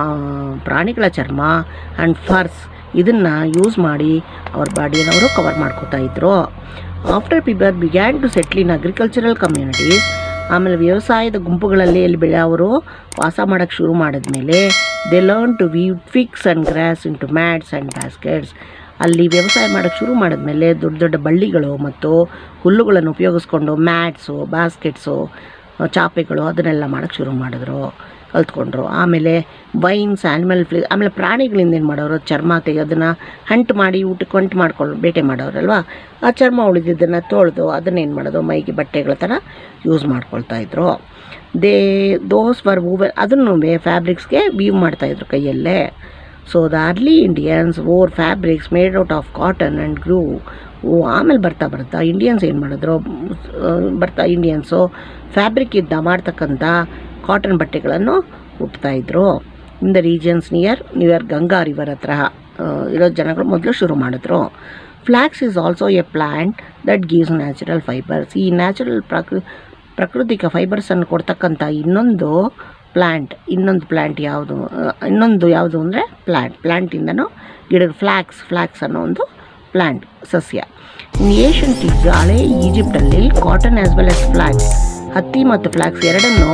ಪ್ರಾಣಿಗಳ ಚರ್ಮ, ಆ್ಯಂಡ್ ಫರ್ಸ್, ಇದನ್ನು ಯೂಸ್ ಮಾಡಿ ಅವ್ರ ಬಾಡಿಯನ್ನು ಅವರು ಕವರ್ ಮಾಡ್ಕೋತಾ ಇದ್ರು. After people began to settle in agricultural communities, ಆಮೇಲೆ ವ್ಯವಸಾಯದ ಗುಂಪುಗಳಲ್ಲಿ ಎಲ್ಲಿ ಬೆಳೆ ಅವರು ವಾಸ ಮಾಡೋಕ್ಕೆ ಶುರು ಮಾಡಿದ್ಮೇಲೆ, they learn to weave fix and grass into mats and baskets. ಅಲ್ಲಿ ವ್ಯವಸಾಯ ಮಾಡೋಕ್ಕೆ ಶುರು ಮಾಡಿದ್ಮೇಲೆ ದೊಡ್ಡ ದೊಡ್ಡ ಬಳ್ಳಿಗಳು ಮತ್ತು ಹುಲ್ಲುಗಳನ್ನು ಉಪಯೋಗಿಸ್ಕೊಂಡು ಮ್ಯಾಟ್ಸು, ಬಾಸ್ಕೆಟ್ಸು, ಚಾಪೆಗಳು ಅದನ್ನೆಲ್ಲ ಮಾಡೋಕ್ಕೆ ಶುರು ಮಾಡಿದ್ರು, ಕಲ್ತ್ಕೊಂಡ್ರು. ಆಮೇಲೆ ವೈನ್ಸ್, ಆ್ಯನಿಮಲ್ ಫ್ಲೇ, ಆಮೇಲೆ ಪ್ರಾಣಿಗಳಿಂದ ಏನು ಮಾಡೋರು, ಚರ್ಮ ತೆಗೆಯೋದನ್ನು ಹಂಟ್ ಮಾಡಿ ಊಟಕ್ಕೆ ಹೊಂಟು ಮಾಡ್ಕೊಂಡು ಬೇಟೆ ಮಾಡೋರಲ್ವ, ಆ ಚರ್ಮ ಉಳಿದಿದ್ದನ್ನು ತೊಳೆದು ಅದನ್ನೇನು ಮಾಡೋದು ಮೈಗೆ ಬಟ್ಟೆಗಳ ಥರ ಯೂಸ್ ಮಾಡ್ಕೊಳ್ತಾಯಿದ್ರು. ದೇ ದೋಸ್ ಫಾರ್ ವೂವೆ, ಅದನ್ನು ಫ್ಯಾಬ್ರಿಕ್ಸ್ಗೆ ವೀವ್ ಮಾಡ್ತಾಯಿದ್ರು ಕೈಯಲ್ಲೇ. So the early Indians wore fabrics made out of cotton and grew. ಆಮೇಲೆ ಬರ್ತಾ ಬರ್ತಾ ಇಂಡಿಯನ್ಸ್ ಏನು ಮಾಡಿದ್ರು, ಬರ್ತಾ ಇಂಡಿಯನ್ಸು ಫ್ಯಾಬ್ರಿಕ್ ಇದ್ದ ಮಾಡ್ತಕ್ಕಂಥ ಕಾಟನ್ ಬಟ್ಟೆಗಳನ್ನು ಹುಟ್ತಾಯಿದ್ರು. In the regions near near Ganga river ಹತ್ರ ಇರೋ ಜನಗಳು ಮೊದಲು ಶುರು ಮಾಡಿದ್ರು. Flax is also a plant that gives natural fibres. ಈ ನ್ಯಾಚುರಲ್ ಪ್ರಕೃ ಪ್ರಾಕೃತಿಕ ಫೈಬರ್ಸನ್ನು ಕೊಡ್ತಕ್ಕಂಥ ಇನ್ನೊಂದು ಪ್ಲ್ಯಾಂಟ್ ಇನ್ನೊಂದು ಪ್ಲ್ಯಾಂಟ್ ಯಾವುದು ಇನ್ನೊಂದು ಯಾವುದು ಅಂದರೆ ಪ್ಲ್ಯಾಂಟ್ ಪ್ಲ್ಯಾಂಟಿಂದನೂ ಗಿಡದ ಫ್ಲ್ಯಾಕ್ಸ್ ಫ್ಲ್ಯಾಕ್ಸ್ ಅನ್ನೋ ಒಂದು ಪ್ಲ್ಯಾಂಟ್ ಸಸ್ಯ. ಇನ್ ಏಷ್ಯಂಟ್ ಈಜ್, ಹಳೆ ಈಜಿಪ್ಟಲ್ಲಿ cotton as well as flax, ಹತ್ತಿ ಮತ್ತು ಫ್ಲ್ಯಾಕ್ಸ್ ಎರಡನ್ನೂ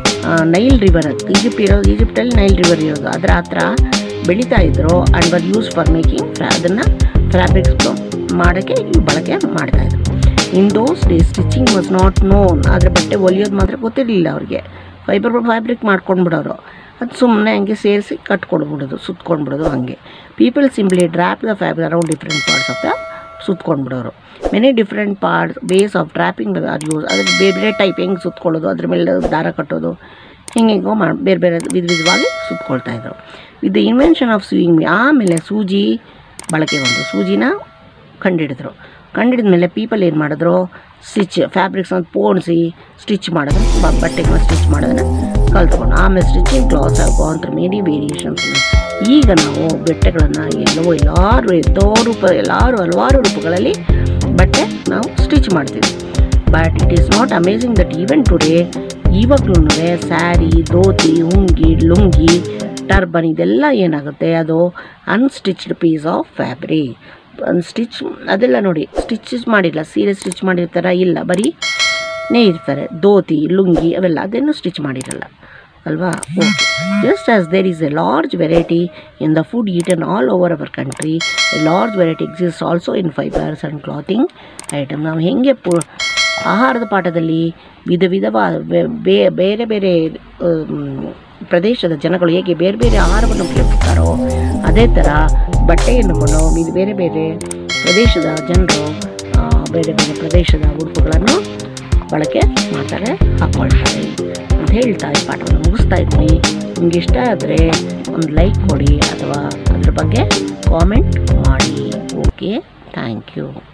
ನೈಲ್ ರಿವರ್, ಈಜಿಪ್ಟ್ ಇರೋದು ಈಜಿಪ್ಟಲ್ಲಿ ನೈಲ್ ರಿವರ್ ಇರೋದು ಅದರ ಹತ್ರ ಬೆಳೀತಾ ಇದ್ರು. And were use for making ಫ್ಯಾ ಅದನ್ನು ಫ್ಯಾಬ್ರಿಕ್ಸ್ ಮಾಡೋಕ್ಕೆ ಬಳಕೆ ಮಾಡ್ತಾಯಿದ್ರು. In those days stitching was not known. ಆದರೆ ಬಟ್ಟೆ ಹೊಲಿಯೋದು ಮಾತ್ರ ಗೊತ್ತಿರಲಿಲ್ಲ ಅವ್ರಿಗೆ. ಫೈಬರ್ ಫ್ಯಾಬ್ರಿಕ್ ಮಾಡ್ಕೊಂಡ್ಬಿಡೋರು, ಅದು ಸುಮ್ಮನೆ ಹಂಗೆ ಸೇರಿಸಿ ಕಟ್ಕೊಡ್ಬಿಡೋದು, ಸುತ್ಕೊಂಡ್ಬಿಡೋದು ಹಾಗೆ. People simply drape the fabric around different parts of the, ಸುತ್ಕೊಂಡ್ಬಿಡೋರು. Many different parts ways of draping are use. ಅದ್ರ ಬೇರೆ ಬೇರೆ ಟೈಪ್ ಹೆಂಗೆ ಸುತ್ಕೊಳ್ಳೋದು, ಅದ್ರ ಮೇಲೆ ದಾರ ಕಟ್ಟೋದು, ಹಿಂಗೆ ಹೆಂಗೋ ಮಾಡಿ ಬೇರೆ ಬೇರೆ ವಿಧ ವಿಧವಾಗಿ ಸುತ್ಕೊಳ್ತಾಯಿದ್ರು. With the invention of sewing, ಆಮೇಲೆ ಸೂಜಿ ಬಳಕೆ ಬಂತು, ಸೂಜಿನ ಕಂಡುಹಿಡಿದ್ರು. ಕಂಡುಹಿಡಿದ ಮೇಲೆ ಪೀಪಲ್ ಏನು ಮಾಡಿದ್ರು, ಸ್ಟಿಚ್ ಫ್ಯಾಬ್ರಿಕ್ಸ್ ಅಂತ ಪೋಣಿಸಿ ಸ್ಟಿಚ್ ಮಾಡೋದು, ಬಟ್ಟೆಗಳನ್ನ ಸ್ಟಿಚ್ ಮಾಡೋದನ್ನು ಕಲ್ತ್ಕೊಂಡು. ಆಮೇಲೆ stitching clothes have gone through many variations. ಈಗ ನಾವು ಬಟ್ಟೆಗಳನ್ನು ಎಲ್ಲವೋ ಎಲ್ಲರೂ ಎದ್ದೋ ರೂಪ ಎಲ್ಲರೂ ಹಲವಾರು ರೂಪಗಳಲ್ಲಿ ಬಟ್ಟೆ ನಾವು ಸ್ಟಿಚ್ ಮಾಡ್ತೀವಿ. But it is not amazing that even today, ಇವಾಗಲೂ ಸ್ಯಾರಿ, ಧೋತಿ, ಹುಂಗಿ, ಲುಂಗಿ, ಟರ್ಬನ್ ಇದೆಲ್ಲ ಏನಾಗುತ್ತೆ, ಅದು unstitched piece of fabric. Stitch ಅದೆಲ್ಲ ನೋಡಿ ಸ್ಟಿಚ್ ಮಾಡಿಲ್ಲ, ಸೀರೆ ಸ್ಟಿಚ್ ಮಾಡಿರ್ತಾರ ಇಲ್ಲ, ಬರೀ ನೇಯ್ದಿರ್ತಾರೆ. ಧೋತಿ, ಲುಂಗಿ ಅವೆಲ್ಲ ಅದೇನು ಸ್ಟಿಚ್ ಮಾಡಿರಲ್ಲ ಅಲ್ವಾ. Okay, just as there is a large variety in the food eaten all over our country, a large variety exist also in fibres and clothing item. ನಾವು ಹೇಗೆ ಪು ಆಹಾರದ ಪಾಠದಲ್ಲಿ ವಿಧ ವಿಧವಾದ ಬೇರೆ ಬೇರೆ ಪ್ರದೇಶದ ಜನಗಳು ಹೇಗೆ ಬೇರೆ ಬೇರೆ ಆಹಾರವನ್ನು ಉಪಯೋಗಿಸ್ತಾರೋ, ಅದೇ ಥರ ಬಟ್ಟೆಯನ್ನು ಕೊಂಡು ಇದು ಬೇರೆ ಬೇರೆ ಪ್ರದೇಶದ ಜನರು ಬೇರೆ ಬೇರೆ ಪ್ರದೇಶದ ಉಡುಪುಗಳನ್ನು ಬಳಕೆ ಮಾಡ್ತಾರೆ, ಹಾಕ್ಕೊಳ್ತಾರೆ ಅಂತ ಹೇಳ್ತಾ ಈ ಪಾಠವನ್ನು ಮುಗಿಸ್ತಾ ಇದ್ದೀನಿ. ನಿಮ್ಗೆ ಇಷ್ಟ ಆದರೆ ಒಂದು ಲೈಕ್ ಕೊಡಿ ಅಥವಾ ಅದ್ರ ಬಗ್ಗೆ ಕಾಮೆಂಟ್ ಮಾಡಿ. Okay, thank you.